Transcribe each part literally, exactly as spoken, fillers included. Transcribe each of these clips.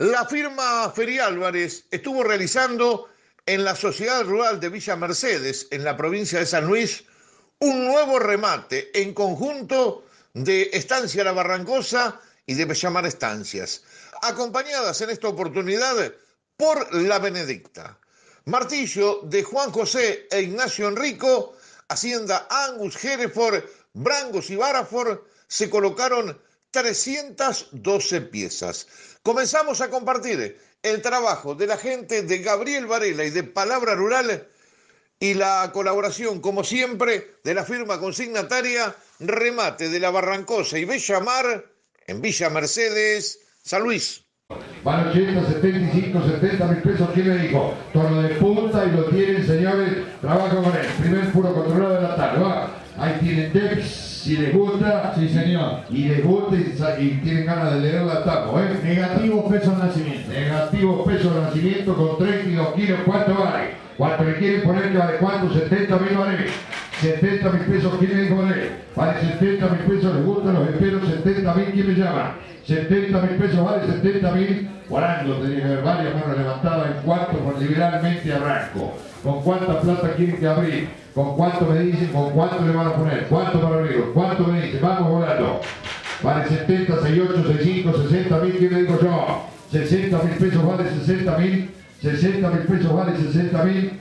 La firma Feri Álvarez estuvo realizando en la Sociedad Rural de Villa Mercedes, en la provincia de San Luis, un nuevo remate en conjunto de Estancia La Barrancosa y de Bellamar Estancias, acompañadas en esta oportunidad por La Benedicta. Martillo de Juan José e Ignacio Enrico, Hacienda Angus, Hereford, Brangos y Baraford, se colocaron trescientas doce piezas. Comenzamos a compartir el trabajo de la gente de Gabriel Varela y de Palabra Rural y la colaboración, como siempre, de la firma consignataria Remate de La Barrancosa y Bellamar en Villa Mercedes, San Luis. Van ochenta, setenta y cinco, setenta mil pesos. ¿Quién le dijo? Tono de punta y lo tienen, señores. Trabajo con él. Primer puro controlado de la tarde. Va. Ahí tienen Dex, si les gusta. Sí, señor. Y les gusta y, y tienen ganas de leer la tapa, ¿eh? Negativo peso de nacimiento. Negativo peso de nacimiento con treinta y dos kilos. ¿Cuánto vale? ¿Cuánto le quieren poner que vale? ¿Cuánto? setenta mil vale. setenta mil pesos. ¿Quién le dijo vale? Vale setenta mil pesos. Les gustan los esperos. setenta mil. ¿Quién me llama? setenta mil pesos vale, setenta mil. Guarando, tenía que haber varias manos levantadas en cuanto con liberalmente arranco. ¿Con cuánta plata quieren que abrir? ¿Con cuánto me dicen? ¿Con cuánto le van a poner? ¿Cuánto para abrirlo? ¿Cuánto me dicen? Vamos volando. Vale setenta, sesenta y ocho, sesenta y cinco, sesenta mil. ¿Quién le digo yo? sesenta mil pesos vale sesenta mil. sesenta mil pesos vale sesenta mil.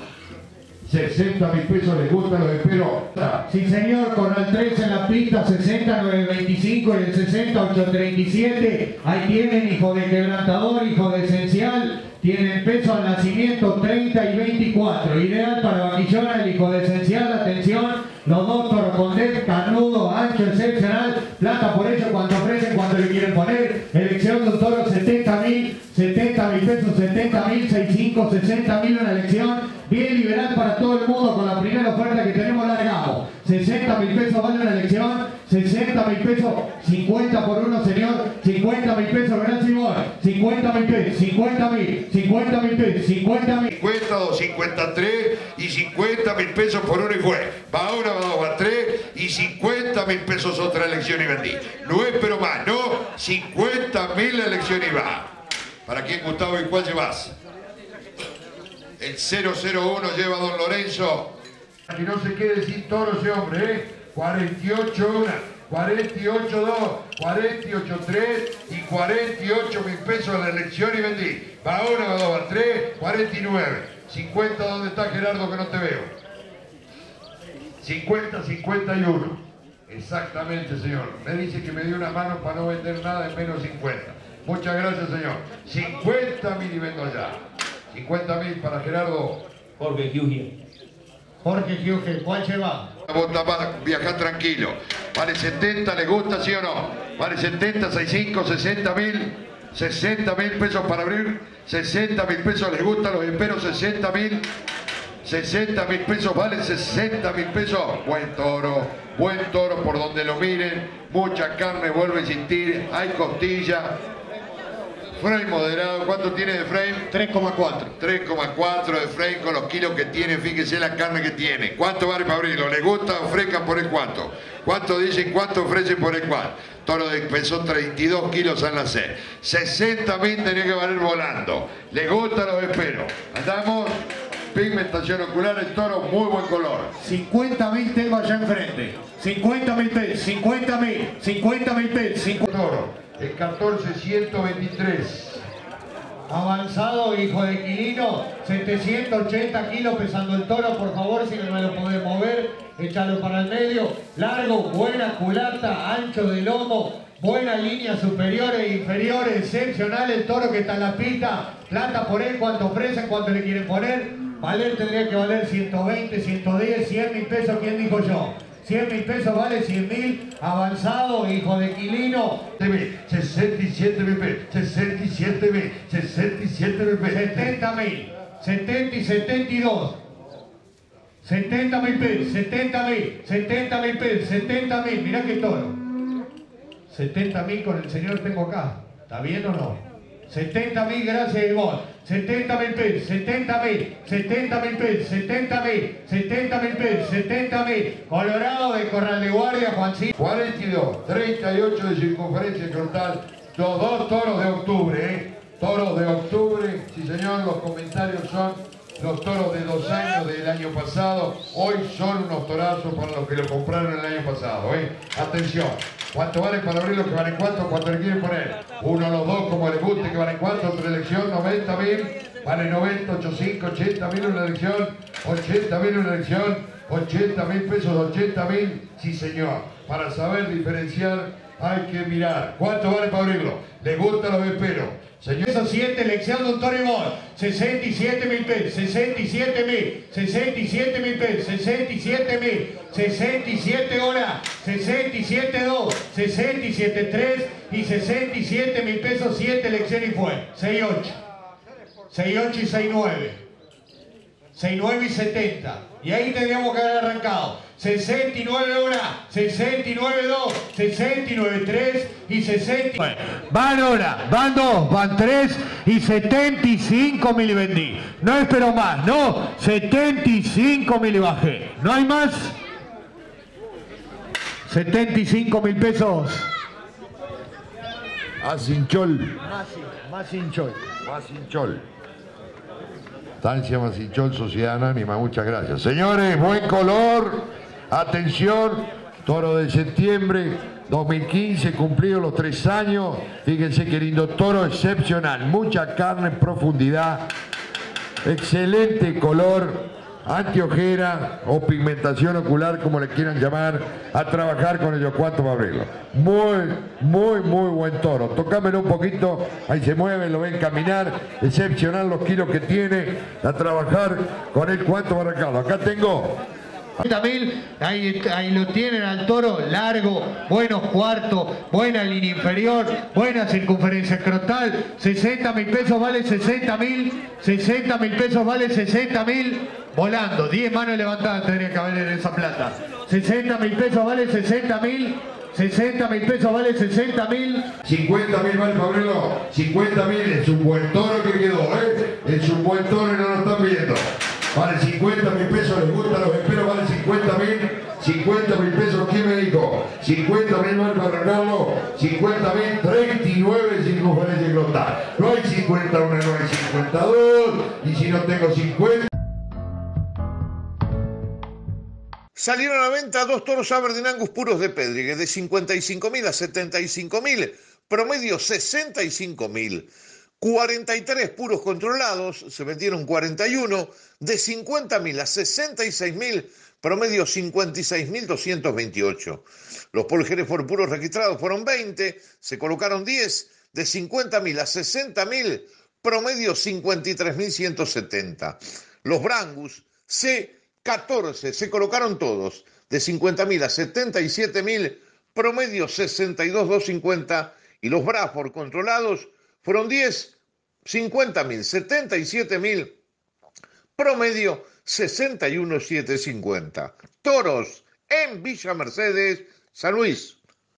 sesenta mil pesos les gusta, los espero. Sí, señor, con el tres en la pista, sesenta, nueve veinticinco y el sesenta, ocho treinta y siete. Ahí tienen hijo de quebrantador, hijo de esencial. Tienen peso al nacimiento treinta y veinticuatro. Ideal para Vaquillona, el hijo de esencial. Atención, los dos toros con dedo, carnudo, ancho, excepcional. Plata por ello, cuanto ofrecen, cuanto le quieren poner. Elección de un toro, setenta mil. setenta mil pesos, setenta mil, sesenta y cinco, sesenta mil una elección. Bien liberal para todo el mundo con la primera oferta que tenemos largado. sesenta mil pesos vale una elección. sesenta mil pesos, cincuenta por uno, señor. cincuenta mil pesos, gran Simón. cincuenta mil pesos, cincuenta mil. cincuenta mil pesos, cincuenta mil. cincuenta, dos, cincuenta y tres y cincuenta mil pesos por uno y fue. Va una, va dos, va tres y cincuenta mil pesos otra elección y vendí. No espero más, no. cincuenta mil la elección y va. ¿Para quién, Gustavo, y cuál llevas? El cero cero uno lleva don Lorenzo. Y no se quede sin toro ese hombre, ¿eh? cuarenta y ocho uno, cuarenta y ocho dos, cuarenta y ocho tres y cuarenta y ocho mil pesos la elección y vendí. Va una, va dos, va tres, cuarenta y nueve. cincuenta, ¿dónde está Gerardo que no te veo? cincuenta, cincuenta y uno. Exactamente, señor. Me dice que me dio una mano para no vender nada en menos cincuenta. Muchas gracias, señor. cincuenta mil y vendo allá. cincuenta mil para Gerardo. Jorge Giuge. Jorge Giuge, ¿cuál lleva? Vos vas a viajar tranquilo. Vale setenta, ¿les gusta, sí o no? Vale setenta, sesenta y cinco, sesenta mil. sesenta mil pesos para abrir. sesenta mil pesos, ¿les gusta? Los espero, sesenta mil. sesenta mil pesos, vale sesenta mil pesos. Buen toro, buen toro por donde lo miren. Mucha carne, vuelve a existir. Hay costilla. Frame moderado, ¿cuánto tiene de frame? tres coma cuatro. tres coma cuatro de frame con los kilos que tiene, fíjese la carne que tiene. ¿Cuánto vale para abrirlo? ¿Le gusta? Ofrezcan por el cuánto. ¿Cuánto dicen? ¿Cuánto ofrecen por el cuánto? Toro de pesó treinta y dos kilos al nacer. sesenta mil tenía que valer volando. ¿Les gusta? Los espero. Andamos. Pigmentación ocular, el toro, muy buen color. cincuenta mil tengo allá enfrente. cincuenta mil pesos, cincuenta mil, cincuenta mil pesos. cincuenta... Toro. El catorce ciento veintitrés. Avanzado, hijo de Quilino, setecientos ochenta kilos pesando el toro, por favor, si no me lo podés mover, échalo para el medio. Largo, buena culata, ancho de lomo, buena línea superiores e inferiores, excepcional el toro que está en la pista. Plata por él, cuánto ofrecen, cuánto le quieren poner. Valer tendría que valer ciento veinte, ciento diez, cien mil pesos, ¿quién dijo yo? cien mil pesos vale cien mil, avanzado, hijo de Quilino. sesenta y siete mil pesos, sesenta y siete mil, sesenta y siete mil pesos. setenta mil, setenta y setenta y dos. setenta mil pesos, setenta mil, setenta mil pesos, setenta mil, mirá qué toro. setenta mil con el señor tengo acá, ¿está bien o no? setenta mil, gracias Ivonne. setenta mil pesos, setenta mil, setenta mil pesos, setenta mil, setenta mil pesos, setenta mil. Colorado de Corral de Guardia, Juancito. cuarenta y dos, treinta y ocho de circunferencia frontal. Los dos toros de octubre, ¿eh? Toros de octubre, sí señor, los comentarios son los toros de dos años del año pasado. Hoy son unos torazos para los que lo compraron el año pasado, ¿eh? Atención, ¿cuánto vale para abrir los que valen cuánto? ¿Cuánto le quieren poner? Uno, los dos, como les guste, que valen cuánto, otra elección, noventa mil, vale noventa, ochenta y cinco, ochenta mil una elección, ochenta mil una elección, ochenta mil pesos, ochenta mil, sí señor, para saber diferenciar hay que mirar. ¿Cuánto vale para abrirlo? ¿Les gusta? Los espero. Señor, Eso siete, elección de un toro y mor, sesenta y siete mil pesos, sesenta y siete mil, sesenta y siete mil pesos, sesenta y siete mil, sesenta y siete horas, sesenta y siete dos, sesenta y siete tres y sesenta y siete mil pesos, siete elecciones y fue, seis ocho, seis ocho y seis nueve, seis nueve y setenta, y ahí tendríamos que haber arrancado. sesenta y nueve horas, sesenta y nueve dos, sesenta y nueve tres y sesenta y nueve. Van hora, van dos, van tres y setenta y cinco mil vendí. No espero más, no, setenta y cinco mil bajé. ¿No hay más? setenta y cinco mil pesos. Más hinchol. Más, más hinchol. Más hinchol. Estancia Masinchol, Sociedad Anónima, muchas gracias. Señores, buen color, atención, toro de septiembre dos mil quince, cumplido los tres años. Fíjense qué lindo toro, excepcional, mucha carne en profundidad, excelente color, antiojera o pigmentación ocular, como le quieran llamar, a trabajar con ellos. ¿Cuánto va a abrirlo? Muy, muy, muy buen toro. Tocámelo un poquito, ahí se mueve, lo ven caminar, excepcional los kilos que tiene, a trabajar con él. ¿Cuánto va a arrancarlo? Acá tengo mil, ahí, ahí lo tienen al toro, largo, buenos cuartos, buena línea inferior, buena circunferencia escrotal, sesenta mil pesos vale sesenta mil, sesenta mil pesos vale sesenta mil, volando, diez manos levantadas tendría que haber en esa plata, sesenta mil pesos vale sesenta mil, sesenta mil pesos vale sesenta mil. cincuenta mil vale para abrirlo, cincuenta mil, es un buen toro que quedó, ¿eh? Es un buen toro y no lo están viendo. Vale cincuenta mil pesos, les gusta, los espero, vale cincuenta mil, cincuenta mil pesos, ¿quién me dijo? cincuenta mil vale para arreglarlo, cincuenta mil, treinta y nueve circunferencia escrotal. No hay cincuenta y uno, no hay cincuenta y dos, y si no tengo cincuenta... Salieron a la venta dos toros Aberdeen Angus puros de Pedrigue, de cincuenta y cinco mil a setenta y cinco mil, promedio sesenta y cinco mil. cuarenta y tres puros controlados, se vendieron cuarenta y uno, de cincuenta mil a sesenta y seis mil, promedio cincuenta y seis mil doscientos veintiocho. Los poljeres por puros registrados fueron veinte, se colocaron diez, de cincuenta mil a sesenta mil, promedio cincuenta y tres mil ciento setenta. Los Brangus C catorce, se colocaron todos, de cincuenta mil a setenta y siete mil, promedio sesenta y dos mil doscientos cincuenta, y los Braford controlados fueron diez, cincuenta mil, setenta y siete mil, promedio sesenta y uno mil setecientos cincuenta. Toros en Villa Mercedes, San Luis.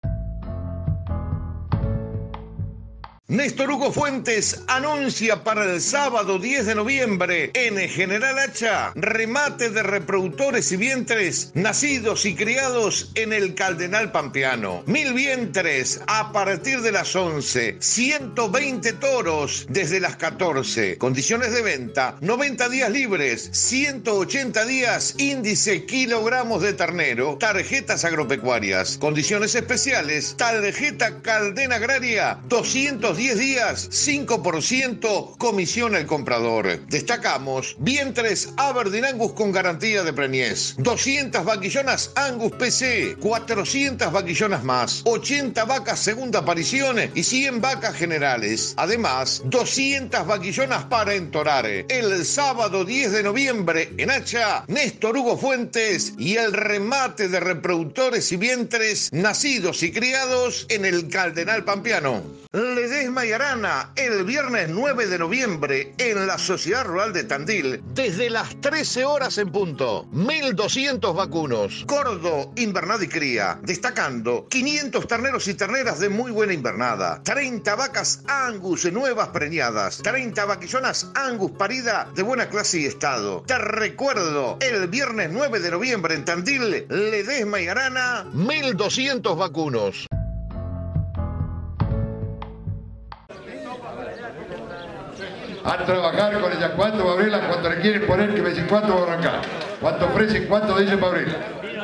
Néstor Hugo Fuentes anuncia para el sábado diez de noviembre en General Hacha remate de reproductores y vientres nacidos y criados en el Cardenal Pampeano. Mil vientres a partir de las once, ciento veinte toros desde las catorce. Condiciones de venta: noventa días libres, ciento ochenta días índice kilogramos de ternero, tarjetas agropecuarias. Condiciones especiales: tarjeta Caldena Agraria, doscientos diez días, cinco por ciento comisión al comprador. Destacamos vientres Aberdeen Angus con garantía de preñez, doscientas vaquillonas Angus P C, cuatrocientas vaquillonas más, ochenta vacas segunda aparición y cien vacas generales. Además, doscientas vaquillonas para entorar. El sábado diez de noviembre en Hacha, Néstor Hugo Fuentes y el remate de reproductores y vientres nacidos y criados en el Cardenal Pampeano. Ledesma y Arana, el viernes nueve de noviembre en la Sociedad Rural de Tandil, desde las trece horas en punto. mil doscientos vacunos, cordo, invernada y cría, destacando quinientos terneros y terneras de muy buena invernada, treinta vacas Angus nuevas preñadas, treinta vaquillonas Angus parida de buena clase y estado. Te recuerdo, el viernes nueve de noviembre en Tandil, Ledesma y Arana, mil doscientos vacunos. a trabajar con ella. ¿Cuánto va a abrirla? ¿Cuánto le quieren poner? Que me dicen cuánto va a arrancar. ¿Cuánto ofrecen? ¿Cuánto dicen para abrirla?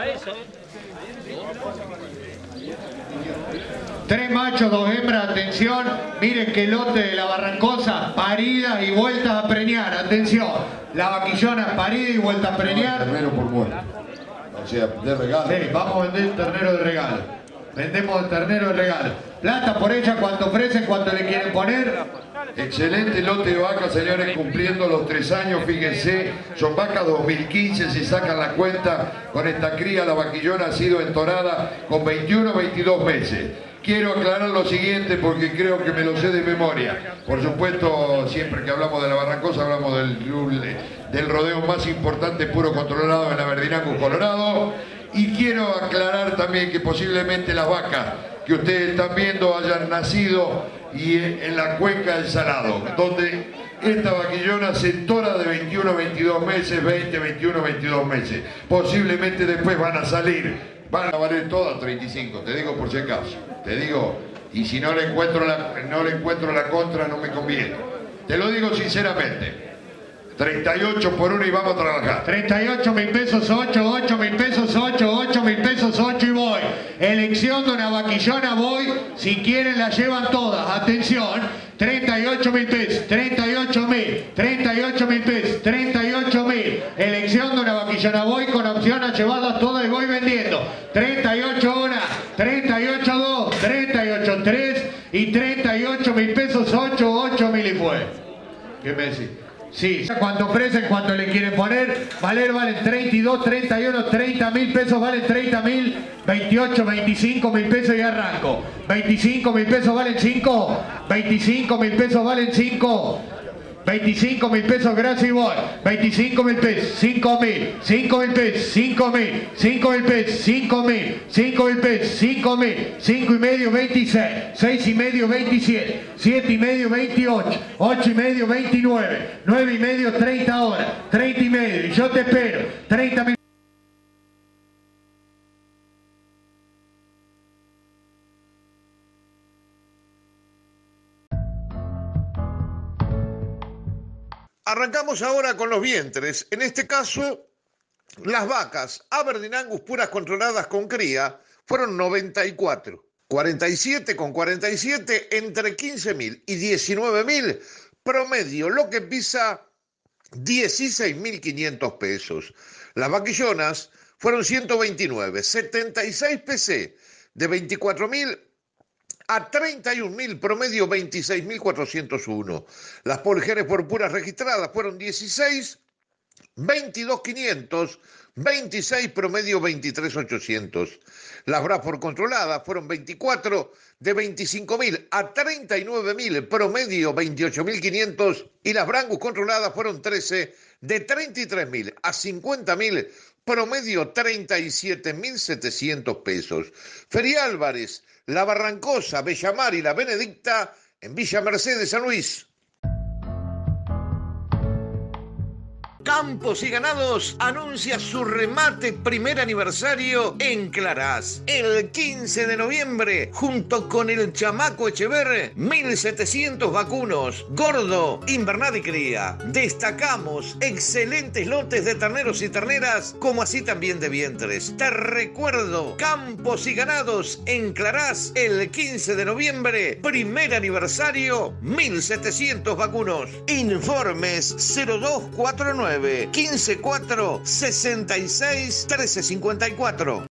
Tres machos, dos hembras, atención. Miren que lote de la Barrancosa, parida y vuelta a preñar. Atención, la vaquillona parida y vuelta a preñar. Ternero por muerto. O sea, de regalo. Sí, vamos a vender ternero de regalo. Vendemos el ternero de regalo. Plata por ella, ¿cuánto ofrecen? ¿Cuánto le quieren poner? Excelente lote de vacas, señores, cumpliendo los tres años, fíjense, son vacas dos mil quince, si sacan la cuenta, con esta cría la vaquillona ha sido entorada con veintiuno a veintidós meses. Quiero aclarar lo siguiente porque creo que me lo sé de memoria. Por supuesto, siempre que hablamos de la Barrancosa, hablamos del, del rodeo más importante, puro controlado en la Verdinangus, Colorado. Y quiero aclarar también que posiblemente las vacas que ustedes están viendo hayan nacido y en la cuenca del Salado, donde esta vaquillona se entora de veintiuno a veintidós meses, veinte, veintiuno, veintidós meses. Posiblemente después van a salir. Van a valer todas treinta y cinco, te digo por si acaso. Te digo, y si no le encuentro la, no le encuentro la contra, no me conviene. Te lo digo sinceramente. treinta y ocho por uno y vamos a trabajar. treinta y ocho mil pesos, ocho, ocho mil pesos, ocho, ocho mil pesos, ocho y voy. Elección de una vaquillona, voy. Si quieren la llevan todas. Atención. treinta y ocho mil pesos, treinta y ocho mil, treinta y ocho mil pesos, treinta y ocho mil. Elección de una vaquillona, voy con opción a llevarlas todas y voy vendiendo. treinta y ocho una, treinta y ocho dos, treinta y ocho tres y treinta y ocho mil pesos, ocho, ocho mil y fue. ¿Qué me decís? Sí, cuánto ofrecen, cuánto le quieren poner. Valer valen treinta y dos, treinta y uno, treinta mil pesos, valen treinta mil, veintiocho, veinticinco mil pesos y arranco. veinticinco mil pesos valen cinco, veinticinco mil pesos valen cinco. veinticinco mil pesos, gracias y voy. veinticinco mil pesos, cinco mil, cinco mil pesos, cinco mil, cinco mil pesos, cinco mil, cinco mil pesos, cinco mil, cinco y medio, veintiséis, seis y medio, veintisiete, siete y medio, veintiocho, ocho y medio, veintinueve, nueve y medio, treinta horas, treinta y medio, y yo te espero, treinta mil. Arrancamos ahora con los vientres. En este caso, las vacas Aberdeen Angus puras controladas con cría fueron noventa y cuatro. cuarenta y siete con cuarenta y siete entre quince mil y diecinueve mil. Promedio, lo que pisa dieciséis mil quinientos pesos. Las vaquillonas fueron ciento veintinueve, setenta y seis P C de veinticuatro mil a treinta y un mil, promedio veintiséis mil cuatrocientos uno. Las poljeres por puras registradas fueron dieciséis, veintidós mil quinientos, veintiséis, promedio veintitrés mil ochocientos. Las Braford controladas fueron veinticuatro, de veinticinco mil a treinta y nueve mil, promedio veintiocho mil quinientos. Y las Brangus controladas fueron trece, de treinta y tres mil a cincuenta mil, promedio treinta y siete mil setecientos pesos. Feria Álvarez, La Barrancosa, Bellamar y La Benedicta en Villa Mercedes, San Luis. Campos y Ganados anuncia su remate primer aniversario en Clarás. El quince de noviembre, junto con el Chamaco Echever, mil setecientos vacunos, gordo, invernada y cría. Destacamos excelentes lotes de terneros y terneras, como así también de vientres. Te recuerdo, Campos y Ganados en Clarás, el quince de noviembre, primer aniversario, mil setecientos vacunos. Informes cero dos cuatro nueve, quince cuatro, sesenta y seis, trece cincuenta y cuatro.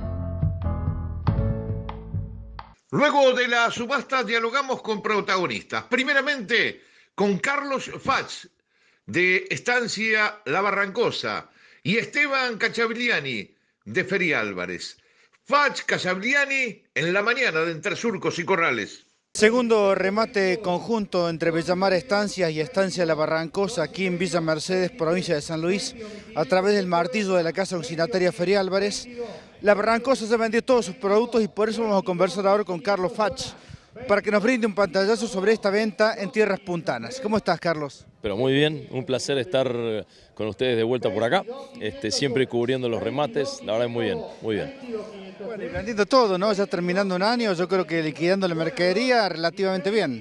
Luego de la subasta dialogamos con protagonistas. Primeramente con Carlos Fach de Estancia La Barrancosa y Esteban Cachabliani de Feria Álvarez. Fach, Cachabliani en la mañana de Entre Surcos y Corrales. Segundo remate conjunto entre Bellamar Estancias y Estancia La Barrancosa aquí en Villa Mercedes, provincia de San Luis, a través del martillo de la Casa Auxiliataria Feria Álvarez. La Barrancosa se vendió todos sus productos y por eso vamos a conversar ahora con Carlos Fach para que nos brinde un pantallazo sobre esta venta en tierras puntanas. ¿Cómo estás, Carlos? Pero muy bien, un placer estar con ustedes de vuelta por acá, este, siempre cubriendo los remates, la verdad es muy bien, muy bien. Bueno, y vendiendo todo, ¿no? Ya terminando un año, yo creo que liquidando la mercadería relativamente bien.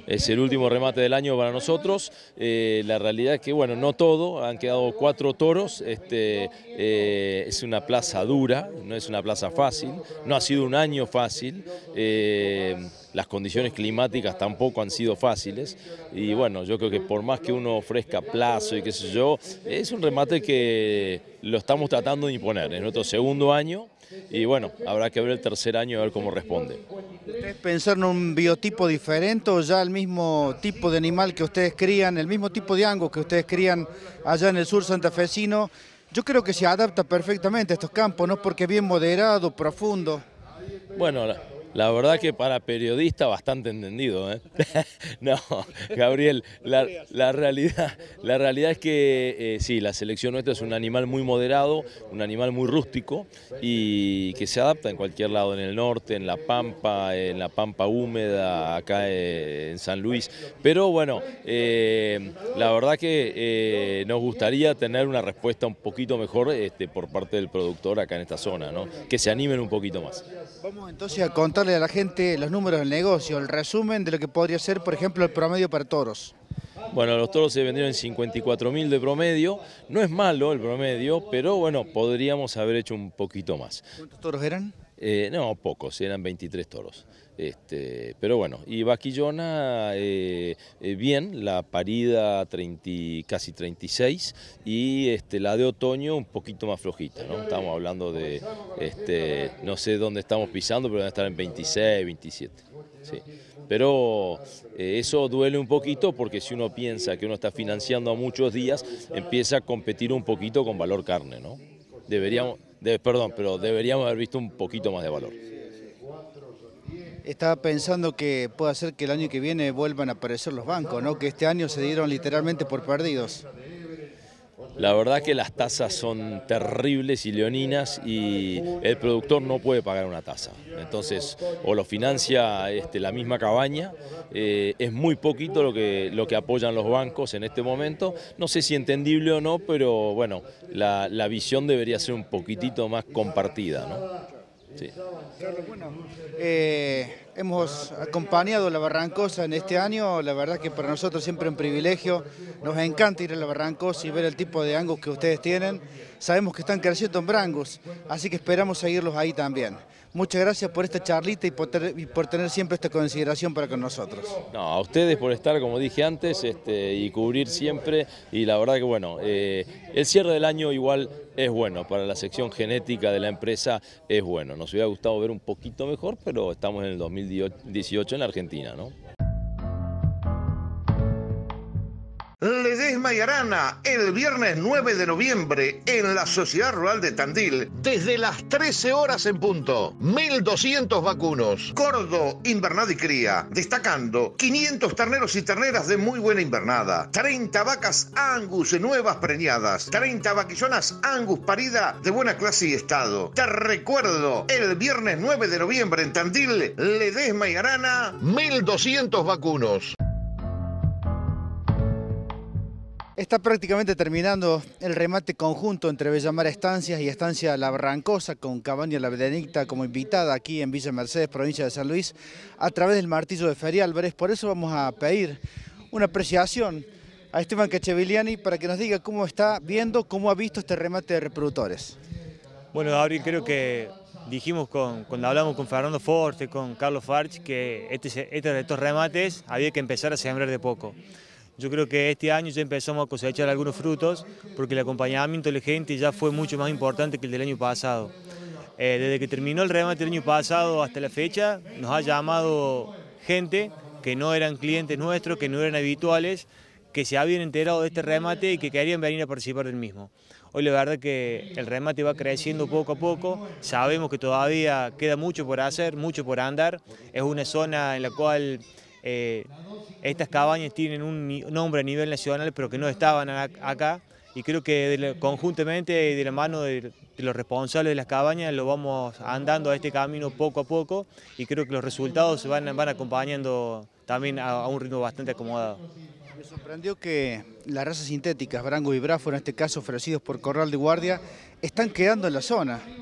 es el último remate del año para nosotros. Eh, la realidad es que, bueno, no todo, han quedado cuatro toros, este, eh, es una plaza dura, no es una plaza fácil, no ha sido un año fácil, eh, las condiciones climáticas tampoco han sido fáciles y bueno, yo creo que por más que uno ofrezca plazo y qué sé yo, es un remate que lo estamos tratando de imponer, es nuestro segundo año. Y bueno, habrá que ver el tercer año a ver cómo responde. ¿Ustedes pensaron en un biotipo diferente o ya el mismo tipo de animal que ustedes crían, el mismo tipo de angus que ustedes crían allá en el sur santafesino? Yo creo que se adapta perfectamente a estos campos, ¿no? Porque es bien moderado, profundo. Bueno, la, la verdad que para periodista bastante entendido, ¿eh? No, Gabriel, la, la, realidad, la realidad es que eh, sí, la selección nuestra es un animal muy moderado, un animal muy rústico y que se adapta en cualquier lado, en el norte, en la pampa, en la pampa húmeda, acá en San Luis. Pero bueno, eh, la verdad que eh, nos gustaría tener una respuesta un poquito mejor este, por parte del productor acá en esta zona, ¿no? Que se animen un poquito más. Vamos entonces a contarle a la gente los números del negocio, el resumen de lo que podría ser, por ejemplo, el promedio para toros. Bueno, los toros se vendieron en cincuenta y cuatro mil de promedio, no es malo el promedio, pero bueno, podríamos haber hecho un poquito más. ¿Cuántos toros eran? Eh, no, pocos, eran veintitrés toros. Este, pero bueno, y vaquillona eh, eh, bien, la parida treinta, casi treinta y seis y este, la de otoño un poquito más flojita, ¿no? Estamos hablando de, este, no sé dónde estamos pisando, pero deben estar en veintiséis, veintisiete. Sí. Pero eh, eso duele un poquito porque si uno piensa que uno está financiando a muchos días, empieza a competir un poquito con valor carne, ¿no? Deberíamos, de, perdón, pero deberíamos haber visto un poquito más de valor. Estaba pensando que puede ser que el año que viene vuelvan a aparecer los bancos, ¿no? Que este año se dieron literalmente por perdidos. La verdad que las tasas son terribles y leoninas y el productor no puede pagar una tasa. Entonces, o lo financia este, la misma cabaña, eh, es muy poquito lo que, lo que apoyan los bancos en este momento. No sé si entendible o no, pero bueno, la, la visión debería ser un poquitito más compartida, ¿no? Sí. Bueno, eh, hemos acompañado la Barrancosa en este año, la verdad que para nosotros siempre un privilegio, nos encanta ir a la Barrancosa y ver el tipo de angus que ustedes tienen, sabemos que están creciendo en Brangus, así que esperamos seguirlos ahí también. Muchas gracias por esta charlita y por, ter, y por tener siempre esta consideración para con nosotros. No, a ustedes por estar, como dije antes, este, y cubrir siempre, y la verdad que bueno, eh, el cierre del año igual es bueno, para la sección genética de la empresa es bueno. Nos hubiera gustado ver un poquito mejor, pero estamos en el dos mil dieciocho en la Argentina, ¿no? Ledesma y Arana, el viernes nueve de noviembre en la Sociedad Rural de Tandil, desde las trece horas en punto. mil doscientos vacunos, cordo, invernada y cría, destacando quinientos terneros y terneras de muy buena invernada, treinta vacas Angus nuevas preñadas, treinta vaquillonas Angus parida de buena clase y estado. Te recuerdo, el viernes nueve de noviembre en Tandil, Ledesma y Arana, mil doscientos vacunos. Está prácticamente terminando el remate conjunto entre Bellamar Estancias y Estancia La Barrancosa, con Cabaña La Benedicta como invitada aquí en Villa Mercedes, provincia de San Luis, a través del martillo de Feria Álvarez. Por eso vamos a pedir una apreciación a Esteban Cacheviliani para que nos diga cómo está viendo, cómo ha visto este remate de reproductores. Bueno, Gabriel, creo que dijimos con, cuando hablamos con Fernando Forte, con Carlos Farch, que este, este, estos remates había que empezar a sembrar de poco. Yo creo que este año ya empezamos a cosechar algunos frutos porque el acompañamiento de la gente ya fue mucho más importante que el del año pasado. Eh, desde que terminó el remate del año pasado hasta la fecha nos ha llamado gente que no eran clientes nuestros, que no eran habituales, que se habían enterado de este remate y que querían venir a participar del mismo. Hoy la verdad que el remate va creciendo poco a poco, sabemos que todavía queda mucho por hacer, mucho por andar, es una zona en la cual Eh, estas cabañas tienen un nombre a nivel nacional pero que no estaban acá y creo que de la, conjuntamente de la mano de, de los responsables de las cabañas lo vamos andando a este camino poco a poco y creo que los resultados van, van acompañando también a, a un ritmo bastante acomodado. Me sorprendió que las razas sintéticas, Brangus y Braford, en este caso ofrecidos por Corral de Guardia, están quedando en la zona.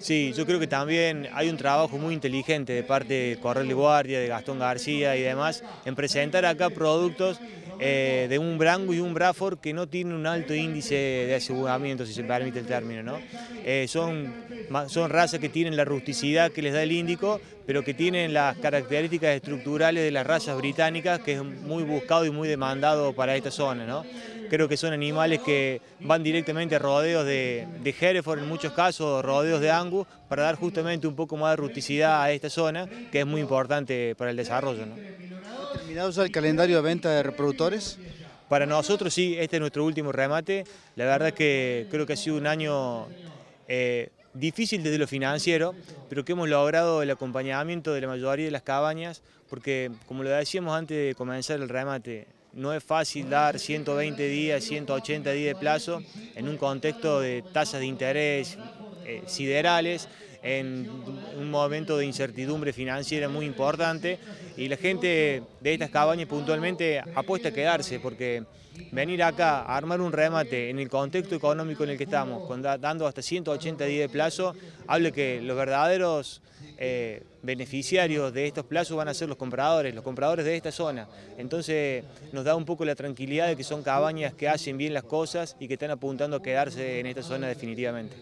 Sí, yo creo que también hay un trabajo muy inteligente de parte de Corral de Guardia, de Gastón García y demás, en presentar acá productos eh, de un Brangus y un Braford que no tienen un alto índice de aseguramiento, si se permite el término, ¿no? Eh, son, son razas que tienen la rusticidad que les da el índico, pero que tienen las características estructurales de las razas británicas, que es muy buscado y muy demandado para esta zona, ¿no? Creo que son animales que van directamente a rodeos de, de Hereford en muchos casos, rodeos de Angus, para dar justamente un poco más de rusticidad a esta zona, que es muy importante para el desarrollo, ¿no? ¿Ha terminado ya el calendario de venta de reproductores? Para nosotros sí, este es nuestro último remate. La verdad es que creo que ha sido un año eh, difícil desde lo financiero, pero que hemos logrado el acompañamiento de la mayoría de las cabañas, porque como lo decíamos antes de comenzar el remate, no es fácil dar ciento veinte días, ciento ochenta días de plazo en un contexto de tasas de interés eh, siderales, en un momento de incertidumbre financiera muy importante, y la gente de estas cabañas puntualmente apuesta a quedarse, porque venir acá a armar un remate en el contexto económico en el que estamos, con, dando hasta ciento ochenta días de plazo, habla que los verdaderos eh, beneficiarios de estos plazos van a ser los compradores, los compradores de esta zona. Entonces nos da un poco la tranquilidad de que son cabañas que hacen bien las cosas y que están apuntando a quedarse en esta zona definitivamente.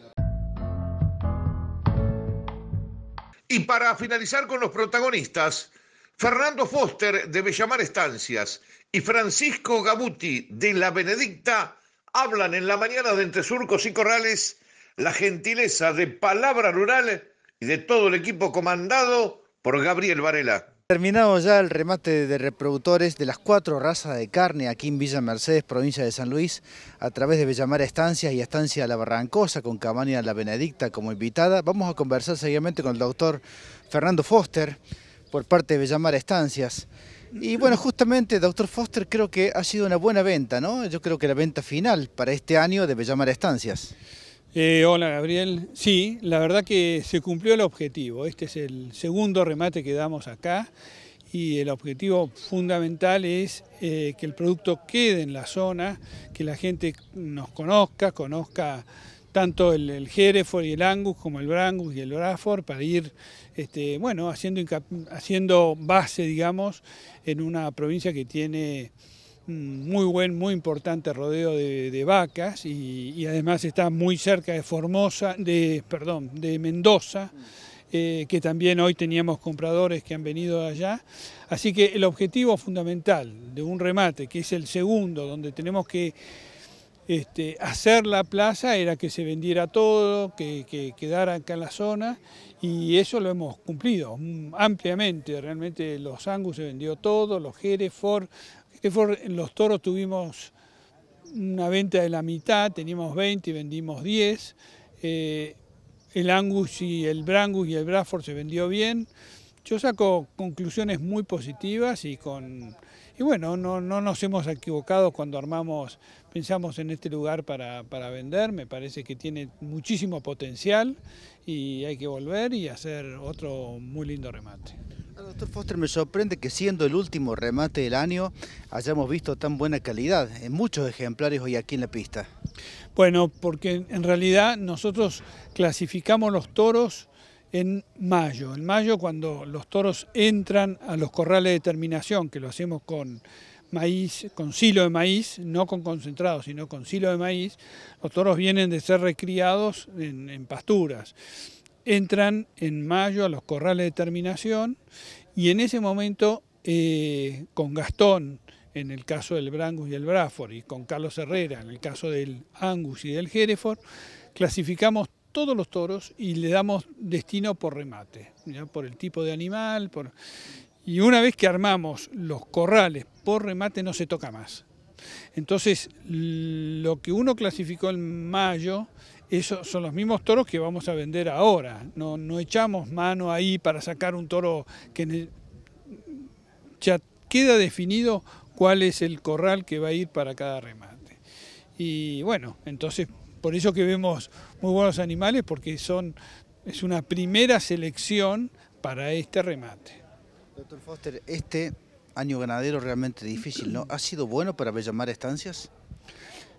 Y para finalizar con los protagonistas, Fernando Foster de Bellamar Estancias y Francisco Gabuti de La Benedicta hablan en la mañana de Entre Surcos y Corrales la gentileza de Palabra Rural y de todo el equipo comandado por Gabriel Varela. Terminado ya el remate de reproductores de las cuatro razas de carne aquí en Villa Mercedes, provincia de San Luis, a través de Bellamar Estancias y Estancia La Barrancosa, con cabaña La Benedicta como invitada. Vamos a conversar seguidamente con el doctor Fernando Foster, por parte de Bellamar Estancias. Y bueno, justamente, doctor Foster, creo que ha sido una buena venta, ¿no? Yo creo que la venta final para este año de Bellamar Estancias. Eh, hola Gabriel, sí, la verdad que se cumplió el objetivo. Este es el segundo remate que damos acá y el objetivo fundamental es eh, que el producto quede en la zona, que la gente nos conozca, conozca tanto el, el Hereford y el Angus como el Brangus y el Braford, para ir este, bueno, haciendo, haciendo base, digamos, en una provincia que tiene muy buen, muy importante rodeo de, de vacas y, y además está muy cerca de Formosa, de, perdón, de Mendoza, eh, que también hoy teníamos compradores que han venido allá. Así que el objetivo fundamental de un remate, que es el segundo, donde tenemos que este, hacer la plaza, era que se vendiera todo, que, que quedara acá en la zona, y eso lo hemos cumplido ampliamente. Realmente los Angus se vendió todo, los Hereford. En los toros tuvimos una venta de la mitad, teníamos veinte y vendimos diez. Eh, el Angus y el Brangus y el Braford se vendió bien. Yo saco conclusiones muy positivas y con y bueno, no, no nos hemos equivocado cuando armamos, pensamos en este lugar para, para vender. Me parece que tiene muchísimo potencial y hay que volver y hacer otro muy lindo remate. Doctor Foster, me sorprende que siendo el último remate del año hayamos visto tan buena calidad en muchos ejemplares hoy aquí en la pista. Bueno, porque en realidad nosotros clasificamos los toros en mayo. En mayo, cuando los toros entran a los corrales de terminación, que lo hacemos con maíz, con silo de maíz, no con concentrado, sino con silo de maíz, los toros vienen de ser recriados en, en pasturas. Entran en mayo a los corrales de terminación y en ese momento eh, con Gastón, en el caso del Brangus y el Braford, y con Carlos Herrera, en el caso del Angus y del Hereford, clasificamos todos los toros y le damos destino por remate, ¿ya? Por el tipo de animal. Por... Y una vez que armamos los corrales por remate no se toca más. Entonces lo que uno clasificó en mayo, esos son los mismos toros que vamos a vender ahora. No, no echamos mano ahí para sacar un toro que ya queda definido cuál es el corral que va a ir para cada remate. Y bueno, entonces por eso que vemos muy buenos animales, porque son, es una primera selección para este remate. Doctor Foster, este año ganadero realmente difícil, ¿no? ¿Ha sido bueno para Bellamar Estancias?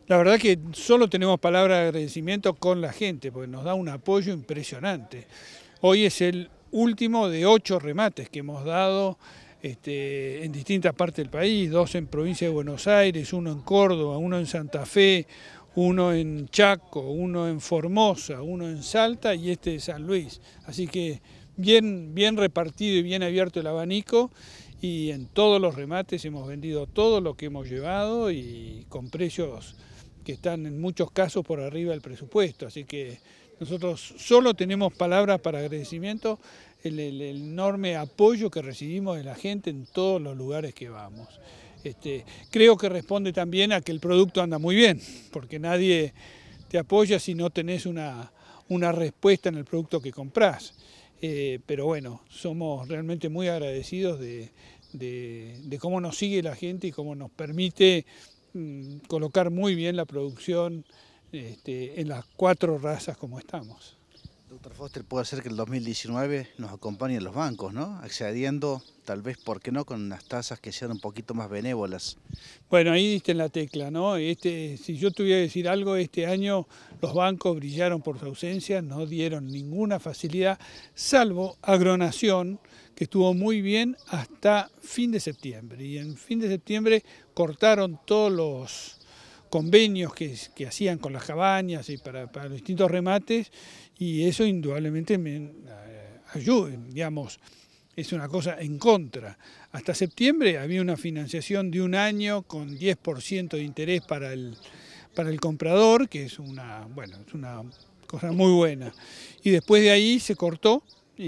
La verdad que solo tenemos palabras de agradecimiento con la gente, porque nos da un apoyo impresionante. Hoy es el último de ocho remates que hemos dado este, en distintas partes del país, dos en provincia de Buenos Aires, uno en Córdoba, uno en Santa Fe, uno en Chaco, uno en Formosa, uno en Salta y este de San Luis. Así que bien, bien repartido y bien abierto el abanico, y en todos los remates hemos vendido todo lo que hemos llevado y con precios que están en muchos casos por arriba del presupuesto. Así que nosotros solo tenemos palabras para agradecimiento, el, el, el enorme apoyo que recibimos de la gente en todos los lugares que vamos. Este, creo que responde también a que el producto anda muy bien, porque nadie te apoya si no tenés una, una respuesta en el producto que comprás. Eh, pero bueno, somos realmente muy agradecidos de, de, de cómo nos sigue la gente y cómo nos permite mmm, colocar muy bien la producción este, en las cuatro razas como estamos. Doctor Foster, puede ser que el dos mil diecinueve nos acompañen los bancos, ¿no? Accediendo, tal vez, ¿por qué no?, con unas tasas que sean un poquito más benévolas. Bueno, ahí diste en la tecla, ¿no? Este, si yo tuviera que decir algo, este año los bancos brillaron por su ausencia, no dieron ninguna facilidad, salvo Agronación, que estuvo muy bien hasta fin de septiembre. Y en fin de septiembre cortaron todos los convenios que, que hacían con las cabañas y para, para los distintos remates, y eso indudablemente me eh, ayuda, digamos, es una cosa en contra. Hasta septiembre había una financiación de un año con diez por ciento de interés para el, para el comprador, que es una, bueno, es una cosa muy buena. Y después de ahí se cortó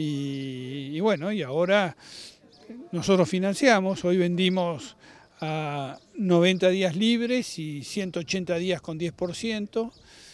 y, y bueno, y ahora nosotros financiamos, hoy vendimos a noventa días libres y ciento ochenta días con diez por ciento,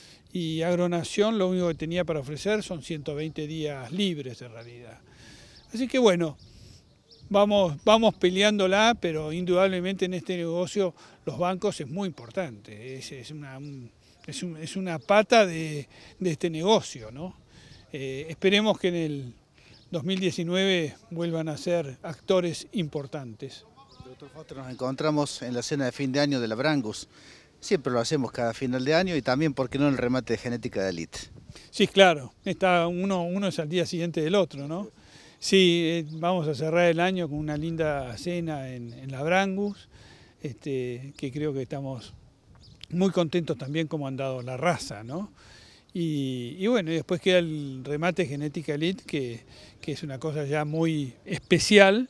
y Agronación lo único que tenía para ofrecer son ciento veinte días libres en realidad. Así que bueno, vamos, vamos peleándola, pero indudablemente en este negocio los bancos es muy importante, es, es, una, es, un, es una pata de, de este negocio, ¿no? Eh, esperemos que en el dos mil diecinueve vuelvan a ser actores importantes. Doctor Foster, nos encontramos en la cena de fin de año de la Brangus. Siempre lo hacemos cada final de año y también, ¿por qué no, en el remate de genética de elite? Sí, claro, está uno, uno es al día siguiente del otro, ¿no? Sí, eh, vamos a cerrar el año con una linda cena en, en la Brangus, este, que creo que estamos muy contentos también como han dado la raza, ¿no? Y, y bueno, y después queda el remate genética elite, que, que es una cosa ya muy especial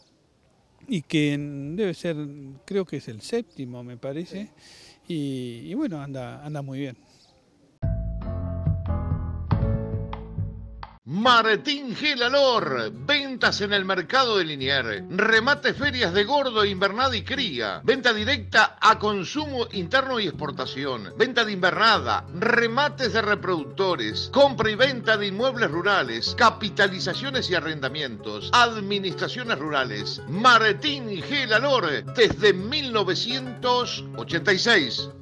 y que debe ser, creo que es el séptimo, me parece, y, y bueno, anda, anda muy bien. Martín Gelalor, ventas en el mercado de Liniers, remate ferias de gordo, invernada y cría, venta directa a consumo interno y exportación, venta de invernada, remates de reproductores, compra y venta de inmuebles rurales, capitalizaciones y arrendamientos, administraciones rurales. Martín Gelalor, desde mil novecientos ochenta y seis.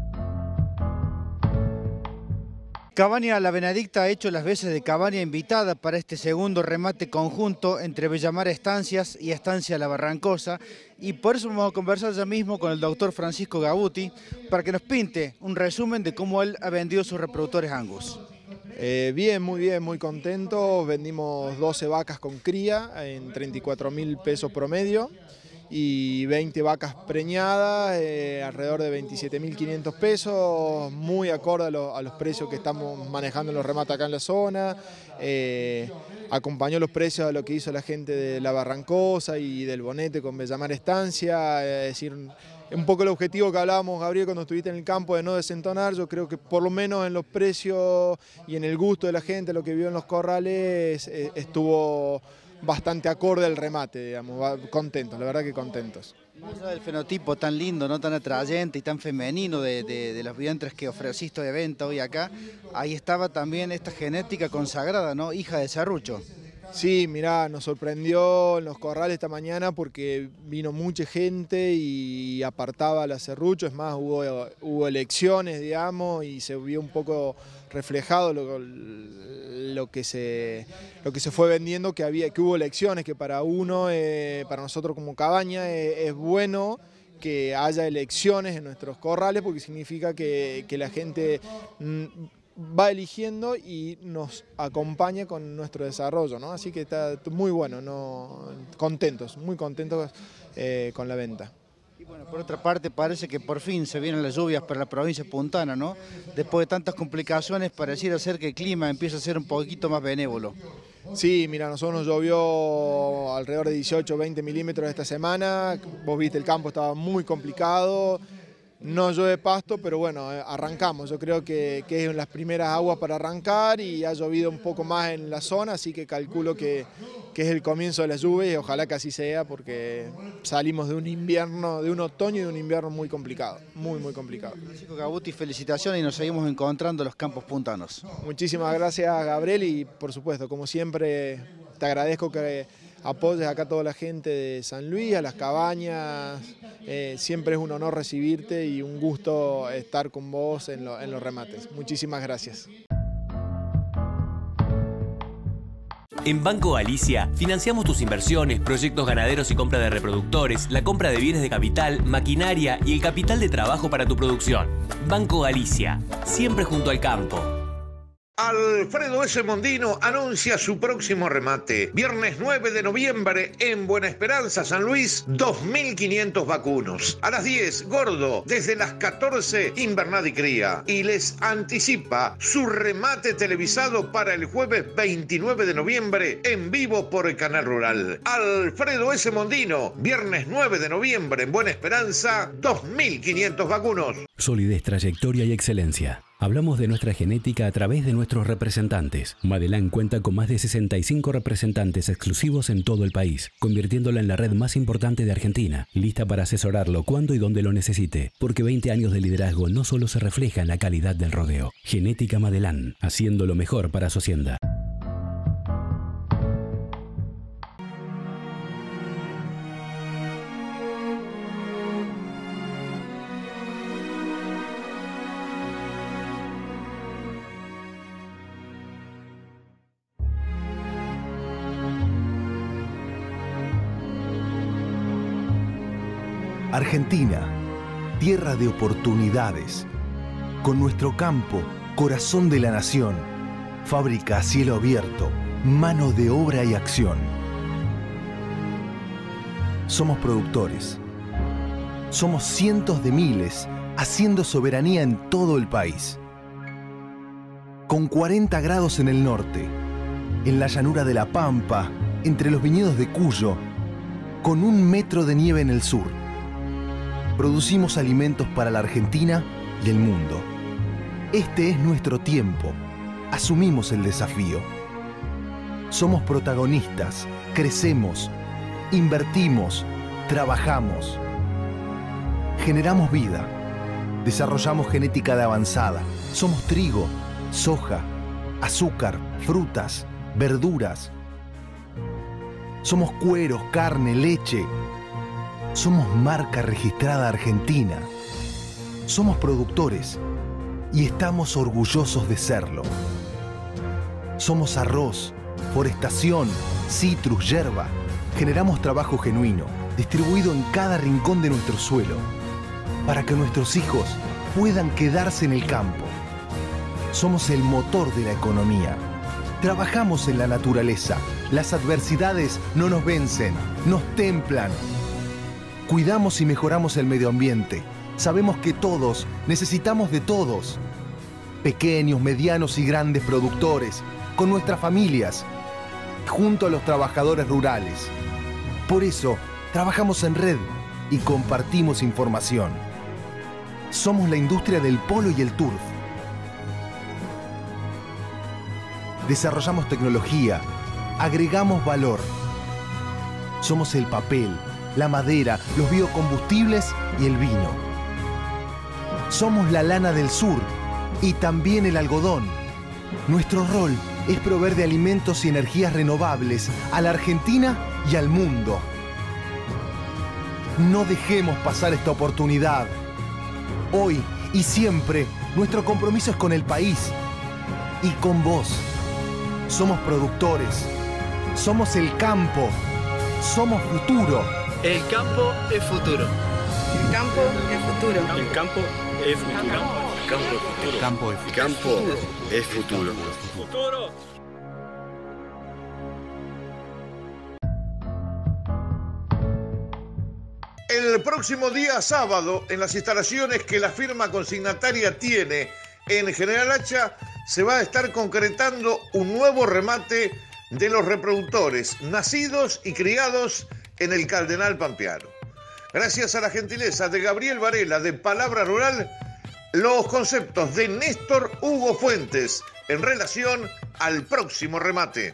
Cabaña La Benedicta ha hecho las veces de cabaña invitada para este segundo remate conjunto entre Bellamar Estancias y Estancia La Barrancosa, y por eso vamos a conversar ya mismo con el doctor Francisco Gabuti para que nos pinte un resumen de cómo él ha vendido sus reproductores Angus. Eh, bien, muy bien, muy contento. Vendimos doce vacas con cría en treinta y cuatro mil pesos promedio y veinte vacas preñadas, eh, alrededor de veintisiete mil quinientos pesos, muy acorde a, lo, a los precios que estamos manejando en los remates acá en la zona. Eh, acompañó los precios a lo que hizo la gente de La Barrancosa y del Bonete con Bellamar Estancia, es decir, un poco el objetivo que hablábamos, Gabriel, cuando estuviste en el campo, de no desentonar. Yo creo que por lo menos en los precios y en el gusto de la gente, lo que vio en los corrales, eh, estuvo bastante acorde al remate, digamos, contentos, la verdad que contentos. Más allá del fenotipo tan lindo, no tan atrayente y tan femenino de, de, de los vientres que ofreciste de venta hoy acá, ahí estaba también esta genética consagrada, ¿no? Hija de serrucho. Sí, mirá, nos sorprendió en los corrales esta mañana porque vino mucha gente y apartaba la serrucho. Es más, hubo, hubo elecciones, digamos, y se vio un poco reflejado lo, lo, que, se, lo que se fue vendiendo, que, había, que hubo elecciones, que para uno, eh, para nosotros como cabaña, eh, es bueno que haya elecciones en nuestros corrales, porque significa que, que la gente mmm, va eligiendo y nos acompaña con nuestro desarrollo, ¿no? Así que está muy bueno, ¿no? Contentos, muy contentos eh, con la venta. Y bueno, por otra parte parece que por fin se vienen las lluvias para la provincia puntana, ¿no? Después de tantas complicaciones pareciera ser que el clima empieza a ser un poquito más benévolo. Sí, mira, a nosotros nos llovió alrededor de dieciocho, veinte milímetros esta semana. Vos viste, el campo estaba muy complicado. No llueve pasto, pero bueno, arrancamos. Yo creo que, que es las primeras aguas para arrancar y ha llovido un poco más en la zona, así que calculo que, que es el comienzo de las lluvias y ojalá que así sea, porque salimos de un invierno, de un otoño y de un invierno muy complicado, muy, muy complicado. Francisco Gabuti, felicitaciones y nos seguimos encontrando en los campos puntanos. Muchísimas gracias, Gabriel, y por supuesto, como siempre, te agradezco que apoyes acá a toda la gente de San Luis, a las cabañas. Eh, siempre es un honor recibirte y un gusto estar con vos en, lo, en los remates. Muchísimas gracias. En Banco Galicia financiamos tus inversiones, proyectos ganaderos y compra de reproductores, la compra de bienes de capital, maquinaria y el capital de trabajo para tu producción. Banco Galicia, siempre junto al campo. Alfredo S. Mondino anuncia su próximo remate. Viernes nueve de noviembre en Buena Esperanza, San Luis, dos mil quinientos vacunos. A las diez, Gordo, desde las catorce, Invernada y Cría. Y les anticipa su remate televisado para el jueves veintinueve de noviembre en vivo por el Canal Rural. Alfredo S. Mondino, viernes nueve de noviembre en Buena Esperanza, dos mil quinientos vacunos. Solidez, trayectoria y excelencia. Hablamos de nuestra genética a través de nuestros representantes. Madelán cuenta con más de sesenta y cinco representantes exclusivos en todo el país, convirtiéndola en la red más importante de Argentina, lista para asesorarlo cuando y donde lo necesite, porque veinte años de liderazgo no solo se refleja en la calidad del rodeo. Genética Madelán, haciendo lo mejor para su hacienda. Argentina, tierra de oportunidades. Con nuestro campo, corazón de la nación. Fábrica a cielo abierto, mano de obra y acción. Somos productores. Somos cientos de miles, haciendo soberanía en todo el país. Con cuarenta grados en el norte, en la llanura de La Pampa, entre los viñedos de Cuyo, con un metro de nieve en el sur. Producimos alimentos para la Argentina y el mundo. Este es nuestro tiempo. Asumimos el desafío. Somos protagonistas, crecemos, invertimos, trabajamos. Generamos vida. Desarrollamos genética de avanzada. Somos trigo, soja, azúcar, frutas, verduras. Somos cueros, carne, leche. Somos marca registrada argentina. Somos productores y estamos orgullosos de serlo. Somos arroz, forestación, citrus, yerba. Generamos trabajo genuino, distribuido en cada rincón de nuestro suelo, para que nuestros hijos puedan quedarse en el campo. Somos el motor de la economía. Trabajamos en la naturaleza. Las adversidades no nos vencen, nos templan. Cuidamos y mejoramos el medio ambiente. Sabemos que todos necesitamos de todos. Pequeños, medianos y grandes productores, con nuestras familias, junto a los trabajadores rurales. Por eso, trabajamos en red y compartimos información. Somos la industria del polo y el turf. Desarrollamos tecnología, agregamos valor. Somos el papel, la madera, los biocombustibles y el vino. Somos la lana del sur y también el algodón. Nuestro rol es proveer de alimentos y energías renovables a la Argentina y al mundo. No dejemos pasar esta oportunidad. Hoy y siempre, nuestro compromiso es con el país y con vos. Somos productores, somos el campo, somos futuro. El campo es futuro. El campo es futuro. El campo es futuro. El campo es futuro. El campo es futuro. El campo es futuro. Futuro. El próximo día sábado, en las instalaciones que la firma consignataria tiene en General Hacha, se va a estar concretando un nuevo remate de los reproductores nacidos y criados en el Cardenal Pampeano. Gracias a la gentileza de Gabriel Varela de Palabra Rural, los conceptos de Néstor Hugo Fuentes en relación al próximo remate.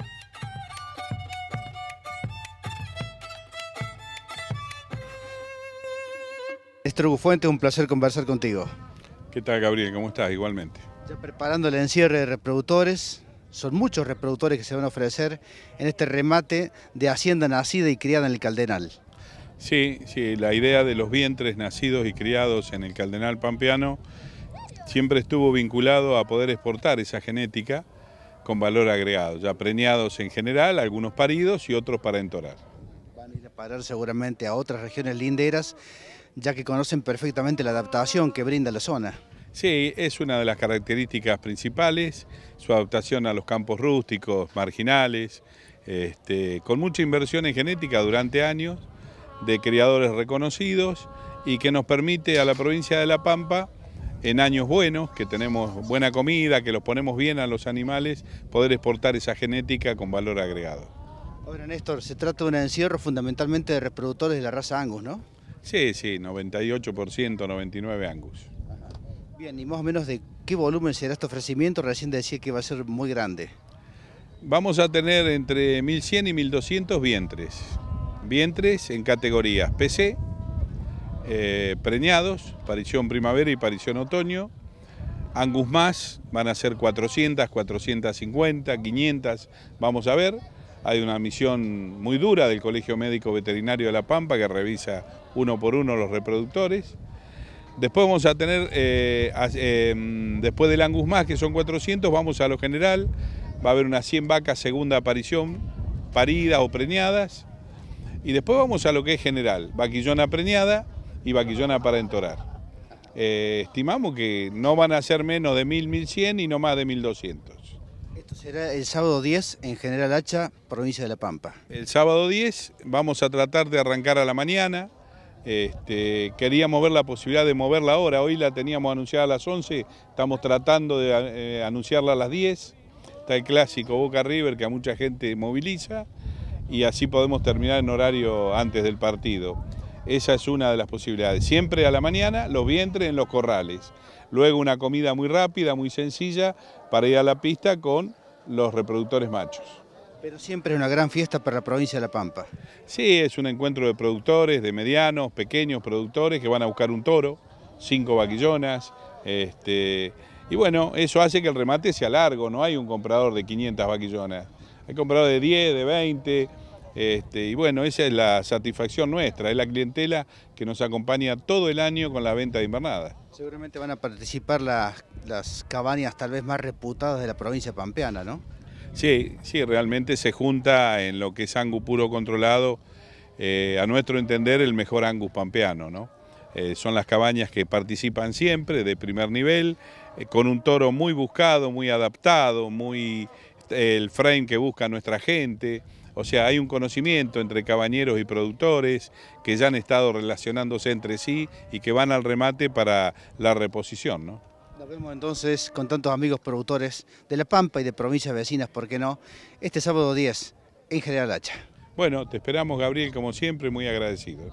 Néstor Hugo Fuentes, un placer conversar contigo. ¿Qué tal, Gabriel? ¿Cómo estás? Igualmente. Ya preparando el encierre de reproductores, son muchos reproductores que se van a ofrecer en este remate de hacienda nacida y criada en el Cardenal. Sí, sí, la idea de los vientres nacidos y criados en el Cardenal Pampeano siempre estuvo vinculado a poder exportar esa genética con valor agregado, ya preñados en general, algunos paridos y otros para entorar. Van a ir a parar seguramente a otras regiones linderas, ya que conocen perfectamente la adaptación que brinda la zona. Sí, es una de las características principales, su adaptación a los campos rústicos, marginales, este, con mucha inversión en genética durante años, de criadores reconocidos y que nos permite a la provincia de La Pampa, en años buenos, que tenemos buena comida, que los ponemos bien a los animales, poder exportar esa genética con valor agregado. Ahora, Néstor, se trata de un encierro fundamentalmente de reproductores de la raza Angus, ¿no? Sí, sí, noventa y ocho por ciento, noventa y nueve Angus. Bien, y más o menos de qué volumen será este ofrecimiento, recién decía que va a ser muy grande. Vamos a tener entre mil cien y mil doscientos vientres. Vientres en categorías P C, eh, preñados, parición primavera y parición otoño. Angus más, van a ser cuatrocientas, cuatrocientas cincuenta, quinientas, vamos a ver. Hay una misión muy dura del Colegio Médico Veterinario de La Pampa que revisa uno por uno los reproductores. Después vamos a tener, eh, eh, después del Angus más, que son cuatrocientos, vamos a lo general. Va a haber unas cien vacas segunda aparición, paridas o preñadas. Y después vamos a lo que es general, vaquillona preñada y vaquillona para entorar. Eh, estimamos que no van a ser menos de mil, mil cien y no más de mil doscientos. Esto será el sábado diez en General Hacha, provincia de La Pampa. El sábado diez vamos a tratar de arrancar a la mañana. Este, queríamos ver la posibilidad de moverla ahora, hoy la teníamos anunciada a las once, estamos tratando de eh, anunciarla a las diez. Está el clásico Boca River que a mucha gente moviliza y así podemos terminar en horario antes del partido. Esa es una de las posibilidades. Siempre a la mañana, los vientres en los corrales. Luego una comida muy rápida, muy sencilla, para ir a la pista con los reproductores machos. Pero siempre es una gran fiesta para la provincia de La Pampa. Sí, es un encuentro de productores, de medianos, pequeños productores que van a buscar un toro, cinco vaquillonas, este, y bueno, eso hace que el remate sea largo, no hay un comprador de quinientas vaquillonas, hay compradores de diez, de veinte, este, y bueno, esa es la satisfacción nuestra, es la clientela que nos acompaña todo el año con la venta de invernada. Seguramente van a participar las, las cabañas tal vez más reputadas de la provincia pampeana, ¿no? Sí, sí, realmente se junta en lo que es Angus puro controlado, eh, a nuestro entender el mejor Angus pampeano, ¿no? Eh, son las cabañas que participan siempre de primer nivel, eh, con un toro muy buscado, muy adaptado, muy eh, el frame que busca nuestra gente. O sea, hay un conocimiento entre cabañeros y productores que ya han estado relacionándose entre sí y que van al remate para la reposición, ¿no? Nos vemos entonces con tantos amigos productores de La Pampa y de provincias vecinas, ¿por qué no? Este sábado diez en General Hacha. Bueno, te esperamos, Gabriel, como siempre, muy agradecido.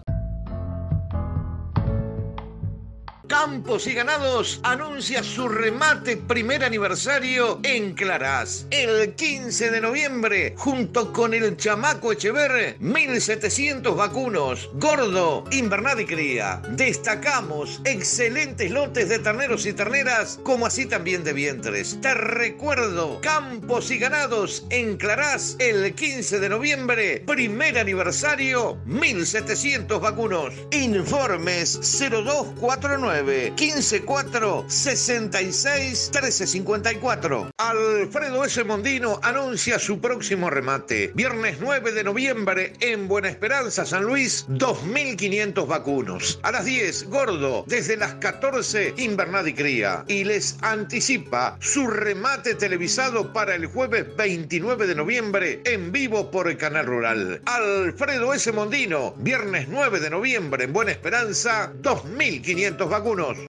Campos y Ganados anuncia su remate primer aniversario en Clarás. El quince de noviembre, junto con el Chamaco Echever, mil setecientos vacunos, gordo, invernada y cría. Destacamos excelentes lotes de terneros y terneras, como así también de vientres. Te recuerdo, Campos y Ganados en Clarás, el quince de noviembre, primer aniversario, mil setecientos vacunos. Informes cero dos cuatro nueve nueve, quince cuatro, sesenta y seis, trece cincuenta y cuatro. Alfredo S. Mondino anuncia su próximo remate. Viernes nueve de noviembre en Buena Esperanza, San Luis, dos mil quinientos vacunos. A las diez, Gordo, desde las catorce, Invernada y Cría. Y les anticipa su remate televisado para el jueves veintinueve de noviembre en vivo por el Canal Rural. Alfredo S. Mondino, viernes nueve de noviembre en Buena Esperanza, dos mil quinientos vacunos.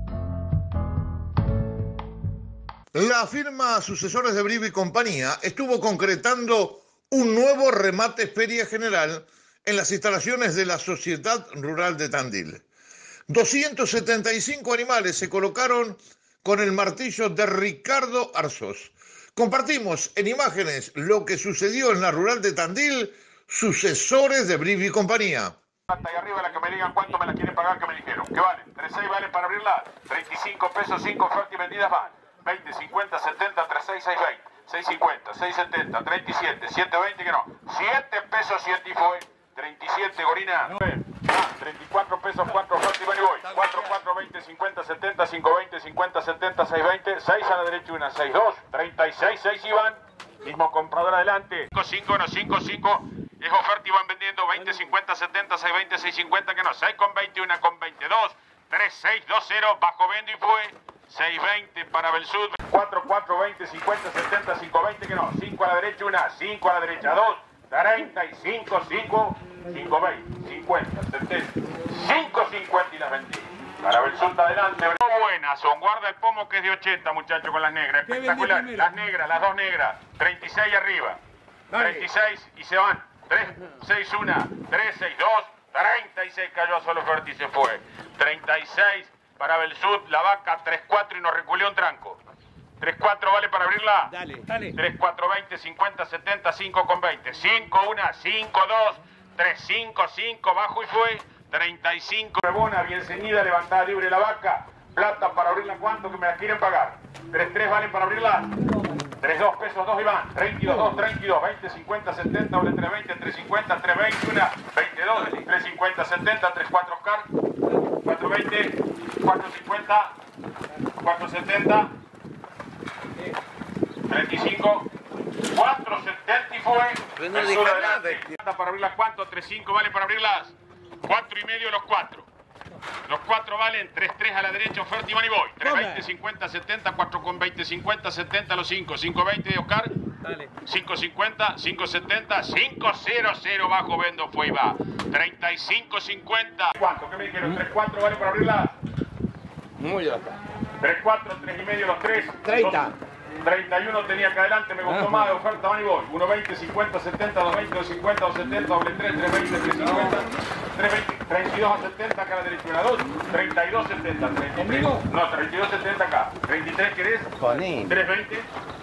La firma Sucesores de Brivo y Compañía estuvo concretando un nuevo remate Feria General en las instalaciones de la Sociedad Rural de Tandil. doscientos setenta y cinco animales se colocaron con el martillo de Ricardo Arzós. Compartimos en imágenes lo que sucedió en la Rural de Tandil, Sucesores de Brivo y Compañía. Y arriba la que me digan cuánto me la quieren pagar, que me dijeron. ¿Qué vale? tres seis vale para abrirla. treinta y cinco pesos, cinco ofertas y vendidas van. veinte, cincuenta, setenta, treinta y seis, seis veinte. seis cincuenta, seis setenta, treinta y siete, siete veinte que no. siete pesos, siete y fue. treinta y siete, Gorina. Ah, treinta y cuatro pesos, cuatro ofertas y van y voy. cuatro, cuatro, veinte, cincuenta, setenta, cinco veinte, cincuenta, setenta, seis veinte. seis a la derecha y una, seis dos. treinta y seis, seis y van. Mismo comprador adelante. cinco, cinco, no, cinco, cinco. Es oferta y van vendiendo veinte, cincuenta, setenta, seis veinte, seis cincuenta que no. seis con veinte, una con veintidós. tres, seis, dos, cero. Bajo vendo y fue. seis veinte para Belsud. cuatro, cuatro, veinte, cincuenta, setenta, cinco veinte que no. cinco a la derecha, una. cinco a la derecha, dos. treinta y cinco, cinco. cinco veinte, cincuenta, setenta. cinco cincuenta y las vendí. Para Belsud adelante. Buenas son. Guarda el pomo que es de ochenta, muchachos, con las negras. Espectacular. Las negras, las dos negras. treinta y seis arriba. treinta y seis y se van. tres, seis, uno, tres, seis, dos, treinta y seis cayó a solo oferta y se fue. treinta y seis para Belsud, la vaca, tres cuatro y nos reculeó un tranco. tres cuatro vale para abrirla. Dale, dale. tres cuatro, veinte, cincuenta, setenta, cinco con veinte. cinco uno, cinco dos, tres cinco, cinco, bajo y fue. treinta y cinco. Rebona, bien ceñida, levantada libre la vaca. Plata para abrirla, ¿cuánto que me la quieren pagar? tres tres vale para abrirla. tres dos pesos, dos y van. treinta y dos, dos, treinta y dos, veinte, cincuenta, setenta, doble tres veinte, tres cincuenta, tres veinte, una, veintidós, tres cincuenta, setenta, tres cuatro Oscar, cuatro veinte, cuatro cincuenta, cuatro setenta, treinta y cinco, cuatro setenta y fue. No dije nada. Para abrirlas, ¿cuánto? tres cinco vale para abrirlas. cuatro y medio los cuatro. Los cuatro valen tres tres a la derecha, oferta y van y voy. tres veinte, cincuenta, setenta, cuatro con veinte, cincuenta, setenta los cinco. cinco veinte de Oscar. Dale. cinco cincuenta, cinco setenta, cinco cero cero bajo vendo fue y va. treinta y cinco cincuenta. ¿Cuánto? ¿Qué me dijeron? tres cuatro vale para abrirla. Muy bien. tres cuatro, tres y medio los tres. treinta. treinta y uno tenía que adelante, me gustó más de oferta, van y voy. uno veinte, cincuenta, setenta, dos veinte, dos cincuenta, dos setenta, doble tres, tres veinte, tres cincuenta, tres veinte, treinta y dos a setenta acá a la derecha, una dos, treinta y dos setenta, treinta y tres, no, treinta y dos setenta acá, treinta y tres querés, tres veinte,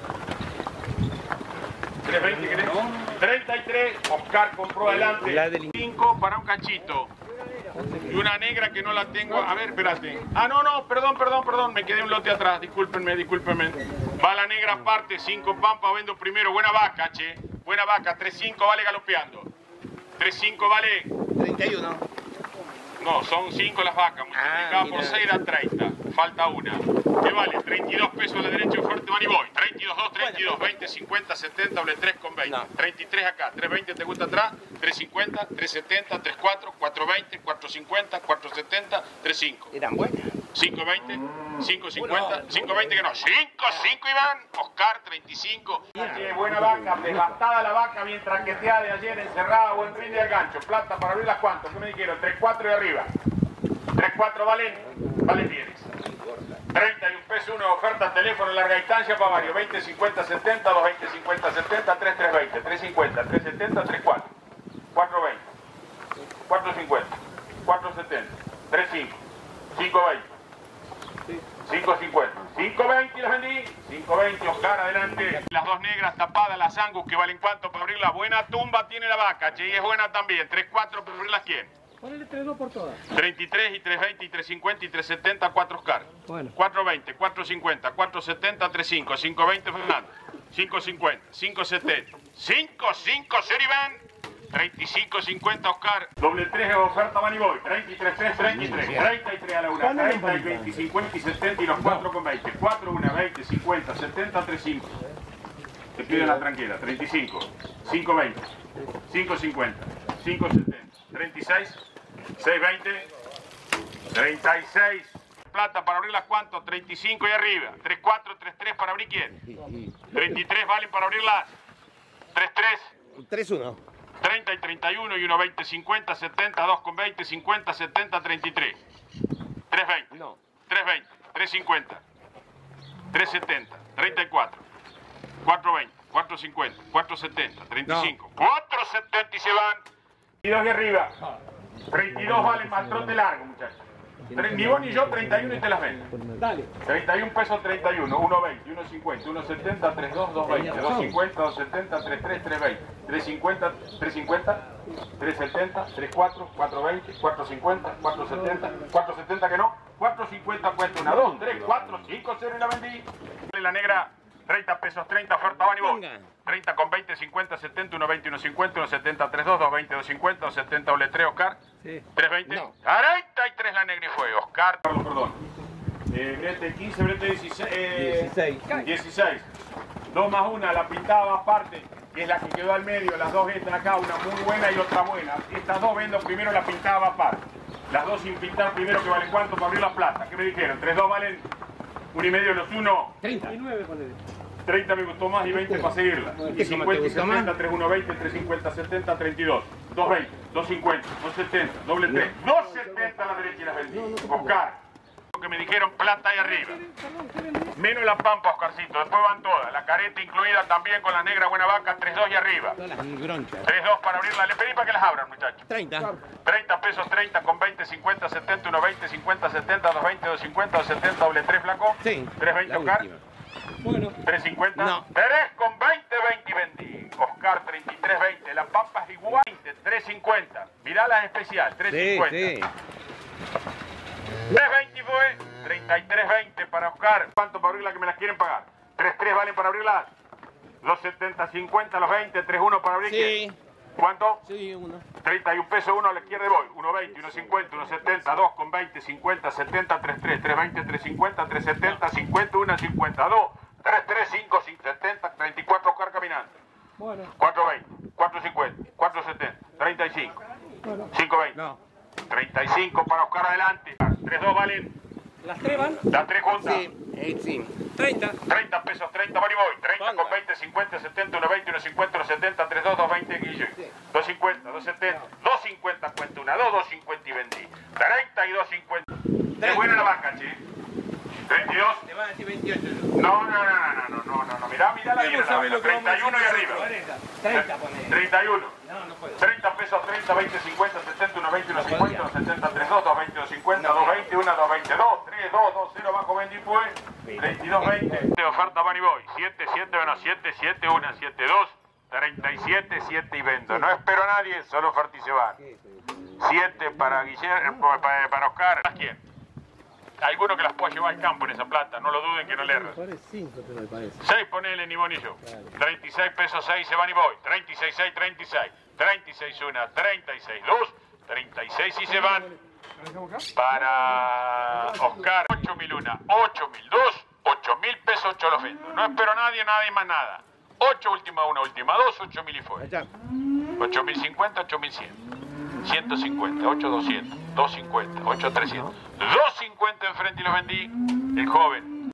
tres veinte querés, treinta y tres, Oscar compró adelante, cinco para un cachito. Y una negra que no la tengo. A ver, espérate. Ah, no, no, perdón, perdón, perdón. Me quedé un lote atrás. Discúlpenme, discúlpenme. Va la negra aparte. cinco pampa, vendo primero. Buena vaca, che. Buena vaca. tres cinco vale galopeando. tres cinco vale. treinta y uno. No, son cinco las vacas. Multiplicado ah, por seis da treinta. Falta una. ¿Qué vale? treinta y dos pesos a la derecha, fuerte, van y voy. treinta y dos, dos, treinta y dos, veinte, cincuenta, setenta, doble tres con veinte. No. treinta y tres acá. tres veinte te gusta atrás. tres cincuenta, tres setenta, tres cuatro, cuatro veinte, cuatro cincuenta, cuatro setenta, tres cinco. Eran buenas. cinco veinte, cinco cincuenta, cinco veinte que no. cinco cinco Iván. Oscar, treinta y cinco. Yeah. Buena vaca, devastada la vaca mientras que te ha de ayer encerrada, buen fin de al gancho. Plata para abrirlas, ¿cuánto? ¿Qué me dijeron? tres cuatro y arriba. tres cuatro valen, valen bienes. treinta y un pesos, una oferta, teléfono, larga distancia para varios. veinte, cincuenta, setenta, dos veinte, cincuenta, setenta, tres tres veinte, tres cincuenta, tres setenta, tres cuatro, cuatro veinte, cuatro cincuenta, cuatro setenta, tres cinco, cinco veinte, cinco cincuenta, cinco veinte y las vendí. cinco veinte, Oscar, adelante. Las dos negras tapadas, las Angus, que valen cuánto para abrirlas. Buena tumba tiene la vaca, che, y es buena también. tres cuatro para abrirlas, ¿quién? Ponele tres dos por todas. treinta y tres y tres veinte y tres cincuenta y tres setenta, cuatro Oscar. Bueno. cuatro veinte, cuatro cincuenta, cuatro setenta, tres cinco, cinco veinte Fernando. cinco cincuenta, cinco setenta, cinco cinco Iván. treinta y cinco cincuenta Oscar. Doble tres oferta Van y Boy. treinta y tres, tres, treinta y tres. treinta y tres a la una. treinta y veinte, cincuenta y setenta y los cuatro con veinte. cuatro, uno, veinte, cincuenta, setenta, tres, cinco. Te pido la tranquila. treinta y cinco. cinco, veinte. cinco, cincuenta. cinco, setenta. treinta y seis. seis, veinte. treinta y seis. Plata para abrirlas, ¿cuánto? treinta y cinco y arriba. tres, cuatro, tres, tres para abrir, ¿quién? treinta y tres valen para abrirlas. tres, tres. tres, uno. treinta y treinta y uno y uno, veinte, cincuenta, setenta, dos con veinte, cincuenta, setenta, treinta y tres. tres, veinte. No. tres, veinte. tres, cincuenta. tres, setenta. treinta y cuatro. cuatro, veinte. cuatro, cincuenta. cuatro, setenta. treinta y cinco. No. cuatro, setenta y se van. treinta y dos y arriba. treinta y dos valen más trote largo, muchachos. Ni vos ni yo, treinta y uno y te las vendo. Dale. treinta y uno pesos, treinta y uno. uno veinte, uno cincuenta, uno setenta, tres dos, dos veinte, dos cincuenta, dos setenta, tres tres, tres veinte, tres cincuenta, tres cincuenta, tres setenta, tres cuatro, cuatro veinte, cuatro cincuenta, cuatro setenta, cuatro setenta que no, cuatro cincuenta cuenta una, dos, tres, cuatro, cinco, cero y la vendí. La negra, treinta pesos, treinta, oferta Van y Boy. treinta con veinte, cincuenta, setenta, uno veinte, uno cincuenta, uno setenta, tres dos, dos veinte, dos cincuenta, dos setenta, doble tres, Oscar. Sí. tres veinte. No. treinta y tres la negra y fue, Oscar. Perdón. Eh, brete quince, brete dieciséis. Eh, dieciséis. dieciséis. dos más una, la pintaba aparte, que es la que quedó al medio. Las dos están acá, una muy buena y otra buena. Estas dos vendo primero, la pintaba aparte. Las dos sin pintar primero, que valen cuánto para abrir la plata. ¿Qué me dijeron? tres dos valen uno y medio los uno. treinta y nueve, ponele. treinta me gustó más y veinte para seguirla. Y cincuenta y setenta, tres uno veinte, tres cincuenta, setenta, treinta y dos. dos veinte, dos cincuenta, dos setenta, doble tres. dos setenta a la derecha y las vendí. Oscar. Que me dijeron plata ahí arriba. Menos la pampa, Oscarcito. Después van todas. La careta incluida también con la negra buena vaca. tres dos y arriba. tres dos para abrirla. Le pedí para que las abran, muchachos. treinta. treinta pesos, treinta con veinte, cincuenta, setenta, uno veinte, cincuenta, setenta, dos veinte, dos cincuenta, dos setenta, doble tres, flaco. Sí. tres veinte, Oscar. Bueno. tres cincuenta. No. tres con veinte, veinte y vendí. Oscar, treinta y tres veinte. La pampa es igual. tres cincuenta. Mirá las especial. tres cincuenta. Sí, sí. tres veinte fue, treinta y tres veinte para Oscar. ¿Cuánto para abrirla que me las quieren pagar? tres tres valen para abrirlas. Los setenta, cincuenta, los veinte, tres uno para abrir. Sí. ¿Quién? ¿Cuánto? Sí, uno. treinta y un pesos, uno a la izquierda voy. uno veinte, uno cincuenta, uno setenta, dos con veinte, cincuenta, setenta, tres tres, tres veinte, tres cincuenta, tres setenta, cincuenta, uno cincuenta, dos, tres tres, cinco, setenta, treinta y cuatro Oscar caminando. Bueno. cuatro veinte, cuatro cincuenta, cuatro setenta, treinta y cinco. Bueno. cinco veinte. No. treinta y cinco para Oscar adelante. tres dos valen. ¿Las tres van? Las tres juntas. Sí, eh, sí. treinta. treinta pesos, treinta van y voy. treinta Ponga. con veinte, cincuenta, setenta, uno veinte, uno cincuenta, uno setenta, tres dos, dos veinte, Guille. Sí. dos cincuenta, dos setenta, dos cincuenta, cuenta una, dos, dos cincuenta y vendí. treinta y dos cincuenta. Es buena la vaca, che. treinta y dos. Te van a decir veintiocho. No, no, no, no, no, no, no, no. Mirá, mirá la bien. treinta y uno y arriba. treinta, ponele. treinta y uno. No, no puedo. treinta pesos, treinta, veinte, cincuenta, setenta, uno veinte, uno cincuenta, uno setenta, tres dos, dos veinte, dos cincuenta, dos veinte, uno, dos veinte, dos, tres, dos, dos, cero, bajo veinte y fue. treinta y dos, veinte. De oferta van y voy. siete, siete, bueno, siete, siete, uno, siete, dos, treinta y siete, siete y vendo. No espero a nadie, solo oferta y se van. siete para Guillermo, para, para Oscar. ¿Quién? Alguno que las pueda llevar al campo en esa plata, no lo duden que no le erran. seis ponele ni vos ni yo. treinta y seis pesos, seis se van y voy. treinta y seis, seis, treinta y seis. treinta y seis, uno, treinta y seis, dos. treinta y seis y se van. Para Oscar, ocho mil uno, ocho mil dos, ocho mil pesos, ocho los vendo. No espero a nadie, nadie más nada. ocho última una, última dos, ocho mil y fue. ocho mil cincuenta, ocho mil cien. ciento cincuenta, ocho doscientos, dos cincuenta, ocho trescientos, dos cincuenta enfrente y los vendí. El joven.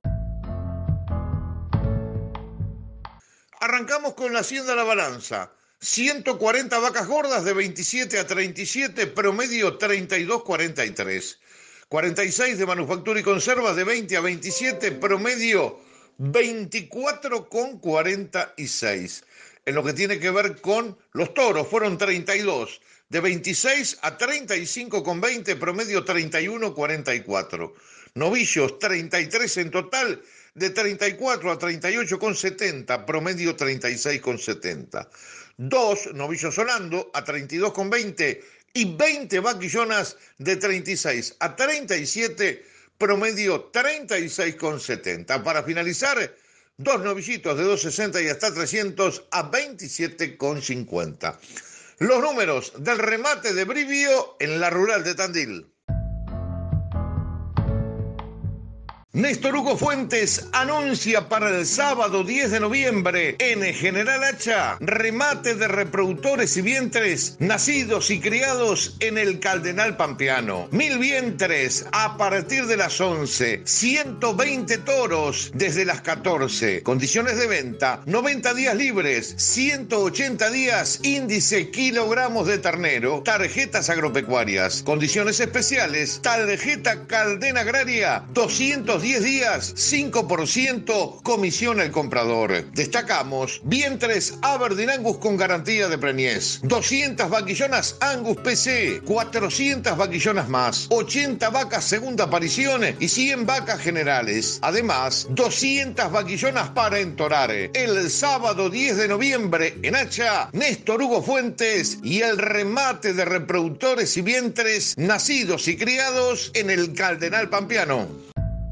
Arrancamos con la Hacienda La Balanza. ciento cuarenta vacas gordas de veintisiete a treinta y siete, promedio treinta y dos cuarenta y tres. cuarenta y seis de manufactura y conservas de veinte a veintisiete, promedio veinticuatro cuarenta y seis. En lo que tiene que ver con los toros, fueron treinta y dos. De veintiséis a treinta y cinco con veinte, promedio treinta y uno cuarenta y cuatro. Novillos, treinta y tres en total, de treinta y cuatro a treinta y ocho con setenta, promedio treinta y seis con setenta. Dos novillos Holando a treinta y dos con veinte y veinte vaquillonas de treinta y seis a treinta y siete, promedio treinta y seis con setenta. Para finalizar, dos novillitos de doscientos sesenta y hasta trescientos a veintisiete con cincuenta. Los números del remate de Brivio en la rural de Tandil. Néstor Hugo Fuentes anuncia para el sábado diez de noviembre en General Hacha remate de reproductores y vientres nacidos y criados en el Cardenal Pampeano. Mil vientres a partir de las once, ciento veinte toros desde las catorce. Condiciones de venta: noventa días libres, ciento ochenta días índice kilogramos de ternero, tarjetas agropecuarias. Condiciones especiales: tarjeta Caldena Agraria, doscientos diez días, cinco por ciento comisión al comprador. Destacamos vientres Aberdeen Angus con garantía de preñez, doscientas vaquillonas Angus P C, cuatrocientas vaquillonas más, ochenta vacas segunda aparición y cien vacas generales. Además, doscientas vaquillonas para entorar. El sábado diez de noviembre en Hacha, Néstor Hugo Fuentes y el remate de reproductores y vientres nacidos y criados en el Cardenal Pampeano.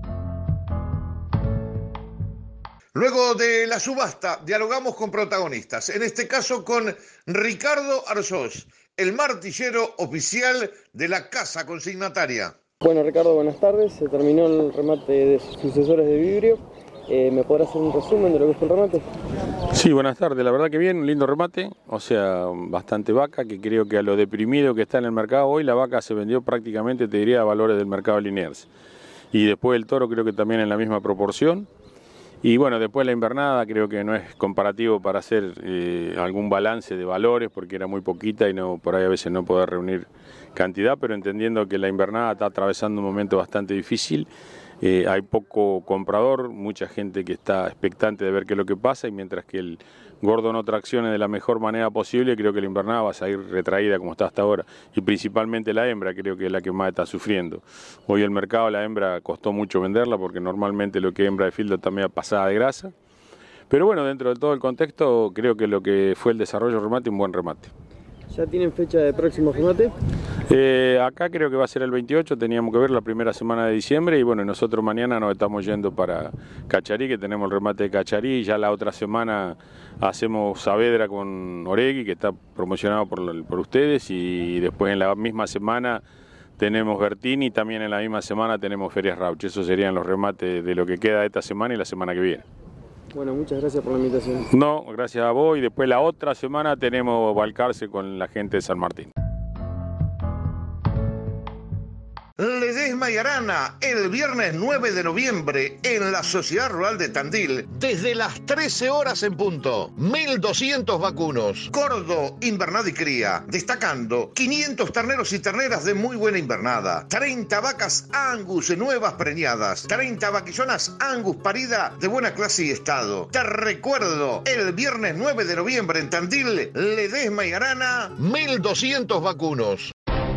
Luego de la subasta, dialogamos con protagonistas, en este caso con Ricardo Arzós, el martillero oficial de la Casa Consignataria. Bueno, Ricardo, buenas tardes. Se terminó el remate de sucesores de Vibrio. Eh, ¿Me podrás hacer un resumen de lo que fue el remate? Sí, buenas tardes. La verdad que bien, un lindo remate, o sea, bastante vaca, que creo que a lo deprimido que está en el mercado hoy, la vaca se vendió prácticamente, te diría, a valores del mercado Liniers. Y después el toro creo que también en la misma proporción. Y bueno, después la invernada creo que no es comparativo para hacer eh, algún balance de valores, porque era muy poquita y no por ahí a veces no poder reunir cantidad, pero entendiendo que la invernada está atravesando un momento bastante difícil, eh, hay poco comprador, mucha gente que está expectante de ver qué es lo que pasa, y mientras que el gordo no traccione de la mejor manera posible, creo que la invernada va a salir retraída como está hasta ahora, y principalmente la hembra creo que es la que más está sufriendo. Hoy el mercado, la hembra costó mucho venderla, porque normalmente lo que es hembra de fildo también pasada de grasa, pero bueno, dentro de todo el contexto creo que lo que fue el desarrollo remate, un buen remate. ¿Ya tienen fecha de próximo remate? Eh, acá creo que va a ser el veintiocho, teníamos que ver la primera semana de diciembre, y bueno, nosotros mañana nos estamos yendo para Cacharí, que tenemos el remate de Cacharí, y ya la otra semana hacemos Saavedra con Oregui, que está promocionado por, por ustedes, y después en la misma semana tenemos Bertini, y también en la misma semana tenemos Ferias Rauch. Esos serían los remates de lo que queda de esta semana y la semana que viene. Bueno, muchas gracias por la invitación. No, gracias a vos, y después la otra semana tenemos Balcarce con la gente de San Martín. Ledesma y Arana, el viernes nueve de noviembre en la Sociedad Rural de Tandil, desde las trece horas en punto. mil doscientos vacunos, cordo, invernada y cría, destacando quinientos terneros y terneras de muy buena invernada, treinta vacas Angus nuevas preñadas, treinta vaquillonas Angus parida de buena clase y estado. Te recuerdo, el viernes nueve de noviembre en Tandil, Ledesma y Arana, mil doscientos vacunos.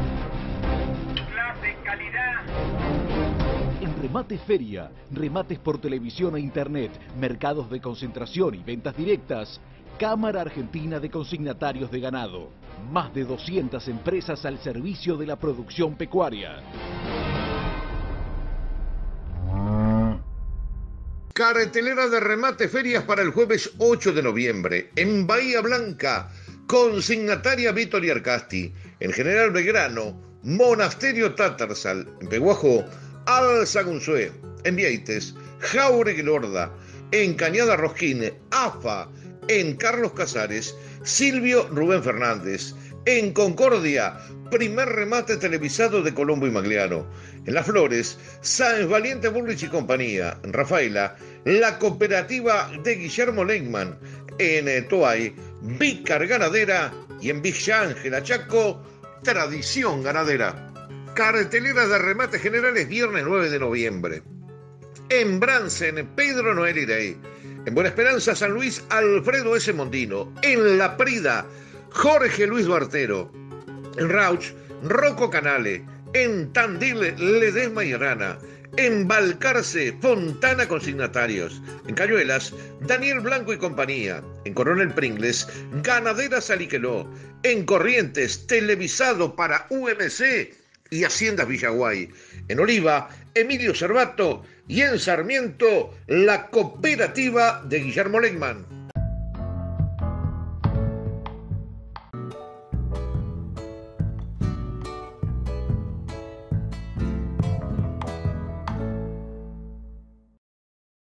En Remate Feria, remates por televisión e internet, mercados de concentración y ventas directas, Cámara Argentina de Consignatarios de Ganado. Más de doscientas empresas al servicio de la producción pecuaria. Cartelera de remate ferias para el jueves ocho de noviembre. En Bahía Blanca, Consignataria Vítor Arcasti. En General Belgrano, Monasterio Tatarsal. En Peguajo, Alzagunzué. En Vieites, Jauregui Lorda. En Cañada Rosquín, A F A. En Carlos Casares, Silvio Rubén Fernández. En Concordia, primer remate televisado de Colombo y Magliano. En Las Flores, Sáenz Valiente Burlich y compañía. En Rafaela, la cooperativa de Guillermo Leingman. En eh, Toay, Vícar Ganadera. Y en Villa Ángela Chaco, Tradición Ganadera. Cartelera de remates generales viernes nueve de noviembre. En Bransen, Pedro Noel Irey. En Buena Esperanza, San Luis, Alfredo S. Mondino. En La Prida, Jorge Luis Duartero. En Rauch, Rocco Canale. En Tandil, Ledesma y Arana. En Balcarce, Fontana Consignatarios. En Cañuelas, Daniel Blanco y compañía. En Coronel Pringles, Ganaderas Aliqueló. En Corrientes, televisado para U M C y Haciendas Villaguay. En Oliva, Emilio Cervato. Y en Sarmiento, la cooperativa de Guillermo Leingman.